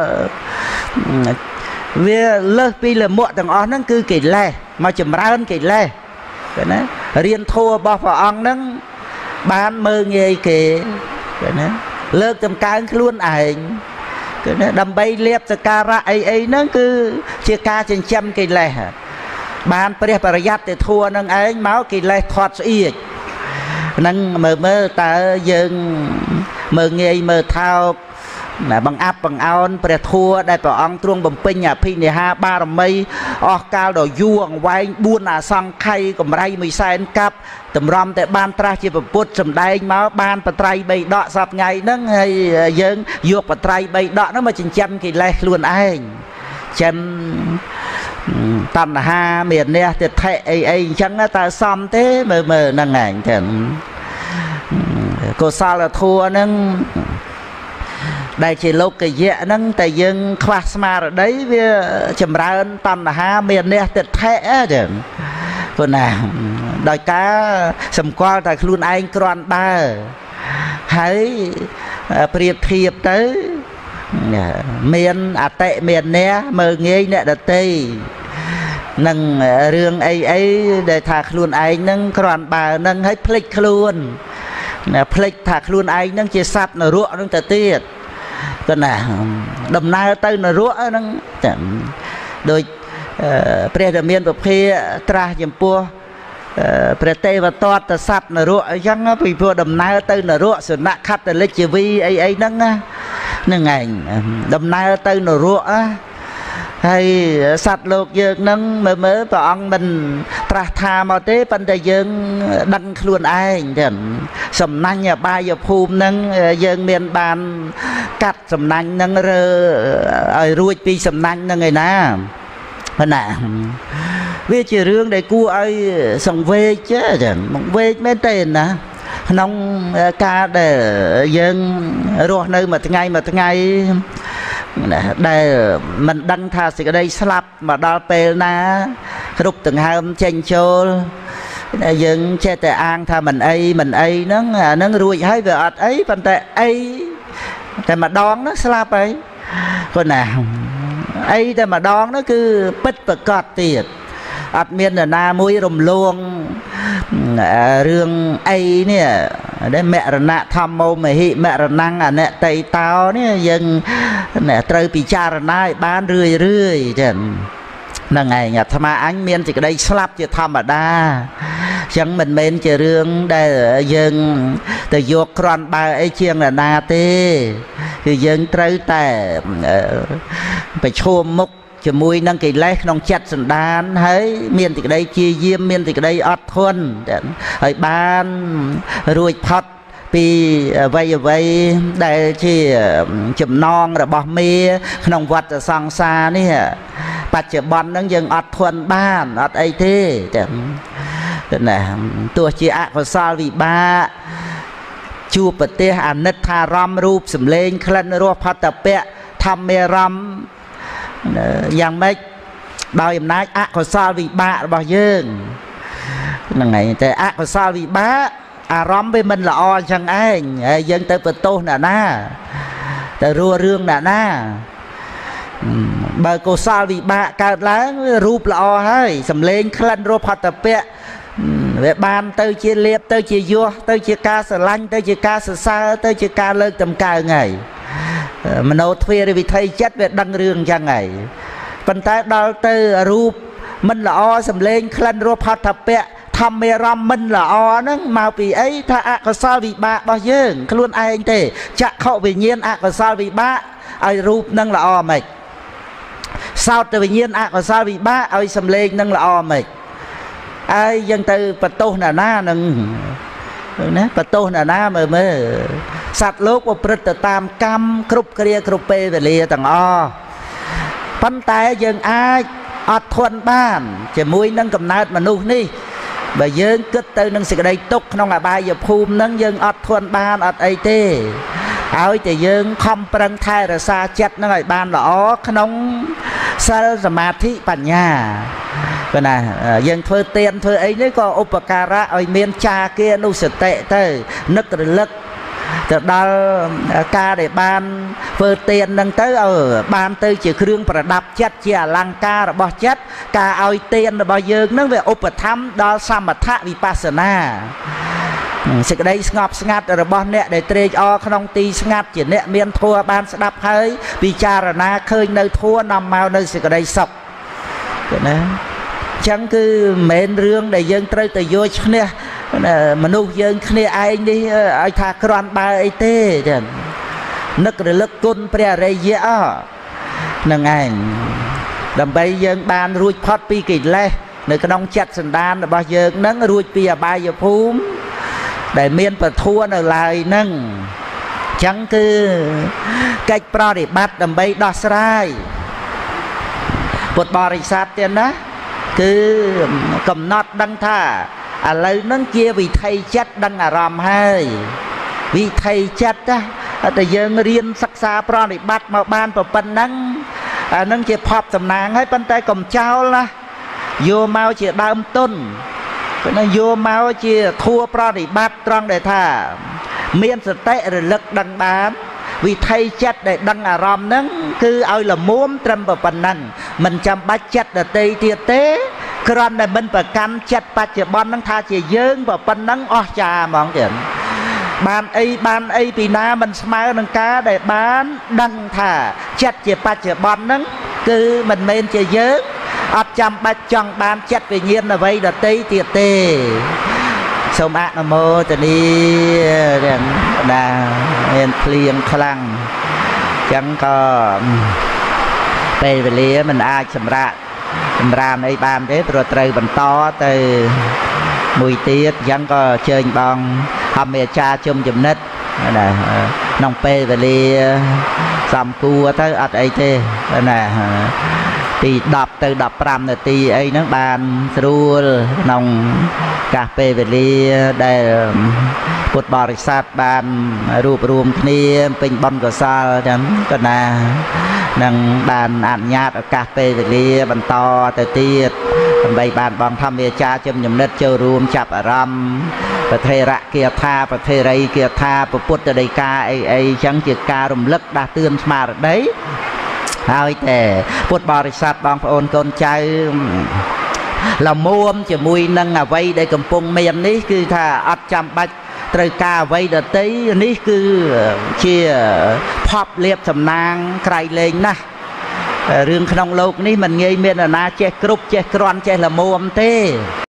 វាលើសពីលាមកទាំងអស់ហ្នឹងគឺកិលេសមកចម្រើនកិលេសណារៀនធម៌របស់ព្រះអង្គហ្នឹងបានមើលងាយគេណាលើកតម្កើងខ្លួនឯងគឺណាដើម្បីលៀបសការៈអីហ្នឹងគឺជាការចិញ្ចឹមកិលេសបានព្រះបរិយត្តិធម៌ហ្នឹងឯងមកកិលេសធាត់ស្អៀកហ្នឹងមើលតើយើងមើលងាយមើលថោកបង្អាប់បង្អោនព្រះធัวដែលព្រះអង្គទ្រង់បំពេញអភិនិហាបារមីអស់កាលដ៏យូរអង្វែង4អសង្ខ័យកម្រៃ100,000កាប់តម្រាំតែបានត្រាស់ជាពុទ្ធសម្ដែងមកបានបត្រៃ3ដកសពថ្ងៃហ្នឹងហើយយើងយកបត្រៃ3ដកហ្នឹងមកចិញ្ចឹមកិលេសខ្លួនឯងចិញ្ចឹមតណ្ហាមាននេះទិដ្ឋិអីអញ្ចឹងតើសមទេមើលហ្នឹងឯងចឹងកុសលធម៌ហ្នឹងដែលជាលោកយៈហ្នឹងតែយើងខ្វះស្មារតីវាចម្រើនតណ្ហាមាននេះទិដ្ឋិចឹងព្រោះណាដោយការសម្គាល់តែខ្លួនឯងគ្រាន់បើហើយប្រៀបធៀបទៅ miền tệ miền né mờ nghe nè đợt tây nâng riêng ấy để thạc luôn anh nâng còn bà nâng hết plek luôn plek thạc luôn anh nâng chia sắp nó ruộng nâng tự tiết còn nè đầm na tây nó ruộng nâng đôi pre đầm miền bậc khi tra chìm pua pre tây và toát ta sắp nó ruộng chẳng vì pua đầm na tây nó ruộng sự nặng khát là lịch vi ấy nâng nâng ảnh đầm na tây nó ruộng hay sạch lục dương nâng mới bảo ông mình tra thà mà thế vấn đề dương đăng luôn ai sầm nanh nhà ba giờ phùm nâng dương miền bàn cắt sầm nanh nâng rơ ruột pi sầm nanh nâng người na nè vì chỉ riêng để cua ai sòng về chứ mong về mấy tên nè nông ca để dương ruột nơi mà ngày để mình đăng tha sự đây slap mà đo pe na rút từng hôm tranh châu dừng che tệ an tha mình ấy nó ruồi hay về ấy phần tệ ấyแต่mà đón nó slap ấy còn nào ấyแต่mà đón nó cứ bứt và cọt tiệt miền là na mũi rồng luông riêng ấy nè đấy mẹ nạ tham mô mẹ hị mẹ năng nè tây tao nè dân nè trời bị cha nai bán rưỡi chẳng là ngày nhà tham anh miền thì cái đây slap chỉ tham ở đa chẳng mình chỉ riêng đây dân từ vô con ba ấy chiêng là na tê thì dân trời tè phải chôm mốc cho mùi nâng cái lẽ nông chặt sẵn đàn hay miền thì cái đây chia diêm miền thì cái đây ọt thuần hay ban ruột phật vì vậy đây chỉ chùm non rồi bỏ mê nông vật ở sang xa nè bạch chợ bọn nâng dân ọt thuần ban ọt ấy thế nè tôi chỉ ạ của sao vì ba chua bật tê ảnh nứt thà râm rụp sầm lên khăn rô phát tập bẹ thăm mê râm yang mấy bao em nói của sao vì ba bao dương ngàyแต่của sao vì ba rắm với mình là o chẳng ai dân tới bật tô nè na tới rùa rương nè na bởi của sao vì ba cao láng rụp là o hay sầm lên khăn rô phát tập bẹ về ban tới chia liệp tới chia vua tới chia ca sờ lanh tới chia ca sờ xa tới chia ca lơ tầm ca ngày mà nấu thuê vì thầy chất về đăng rương chẳng ngày phần tay đào từ rụp mình là o sầm lên khăn rô phát thập bẹ thăm mê răm mình là o nó màu vì ấy tha có sao vì ba bao dương luôn ai anh thế chắc khẩu vì nhiên có sao vì ba ai rụp nâng là o mày sao từ vì nhiên có sao vì ba ai sầm lên nâng là o mày ai dân từ bật tô nà na nâng bật tô nà na mà mới sạch lúc của bật tam cam cướp kia cướp pe về lìa tầng o bắn tay dân ai ọt thuần ban chỉ mũi nâng cầm nát mà nu ní bà dân kết từ nâng sự đây túc nông là ba giờ phùm nâng dân ọt thuần ban ọt ấy tê áo thì dân không prăng thai ra xa chất nó lại ban là ó nông sa ma thị bản nhà cái này dân thuê tiền thuê ấy đấy có upakara ở miền cha kia nu sự tệ tới nức rồi lức từ đó ca để ban phơi tiền nâng tới ở ban tới chỉ khương và đập chất chỉ lăng ca rồi bỏ chất ca ao tiền rồi bao giờ nó về uptham đó samatha vipassana sự đây ngọc ngắt rồi bỏ nè để tre o không ti ngắt chỉ nè miền thua ban sẽ đập hơi vichara khơi nơi thua nằm mau nơi sự đây sọc chẳng cứ mến rương để dân trời từ vô nè mà nụ dân khné ai đi ai thà con ba ấy tê nức rồi lức côn pre rây dễ nâng ảnh đầm bay dân ban ruột phát pi kịch lê nơi cái đông chặt sần đan là bao giờ nâng ruột pi à ba giờ phúm để miên và thua ở lại nâng chẳng cứ cách pro để bắt đầm bay đo sai một bò rịch sát tiền đó cứ cầm nót đăng thà lấy nâng kia vì thầy chất đăng ròm hơi vì thầy chất á tại dân riêng sắc xa pro để bắt mà ban vào phần nâng chỉ phọp tầm nàng hay bên tay cầm trao là vô mau chỉ đâm tôn nó vô mau chỉ thua pro để bắt tròn để thả miên sự tệ rồi lực đăng bán វិថីចិត្តដែលដឹងអារម្មណ៍ហ្នឹងគឺឲ្យល្មមត្រឹមប៉ុណ្ណឹងមិនចាំបាច់ចិត្តដតីទៀតទេគ្រាន់តែមិនប្រកាន់ចិត្តបច្ចុប្បន្នហ្នឹងថាជាយើងប៉ុណ្ណឹងអស់ចាហ្មងទៀតបានអីពីណាមិនស្មើនឹងការដែលបានដឹងថាចិត្តជាបច្ចុប្បន្នហ្នឹងគឺមិនមែនជាយើងអត់ចាំបាច់ចង់បានចិត្តវិញ្ញាណអ្វីដតីទៀតទេសូមអនុមោទនាទាំងណាមានភ្លៀងខ្លាំងចឹងក៏ពេលវេលាមិនអាចសម្រាមអីបានទេព្រោះត្រូវបន្តទៅមួយទៀតចឹងក៏ជើញបងអមេចាជុំចំណិតណាក្នុងពេលវេលាសំគួរទៅអត់អីទេណាពី10ទៅ15នាទីអីហ្នឹងបានស្រួលក្នុងកាសពេលវេលាដែលពុទ្ធបរិស័ទបានរួបរวมគ្នាពេញបុណ្យកុសលចឹងក៏ណានឹងបានអនុញ្ញាតឱកាសពេលវេលាបន្តទៅទៀតដើម្បីបានបងធម្មអាចារ្យជំនិតចូលរួមចាប់អារម្មណ៍ប្រធេរៈគាថាប្រធេរីគាថាពុទ្ធដីកាអីចឹងជាការរំលឹកដាស់តឿនស្មារតីហើយតែពុទ្ធបរិស័ទបងប្អូនកូនចៅល្មមជាមួយនឹងអវ័យដែលកំពុងមាននេះគឺថាអត់ចាំបាច់ត្រូវការអ្វីដតីនេះគឺជាផប់លៀបសំណាងក្រៃលែងណាស់រឿងក្នុងโลกនេះមិនងាយមាននរណាចេះគ្រប់ចេះក្រាន់ចេះល្មមទេ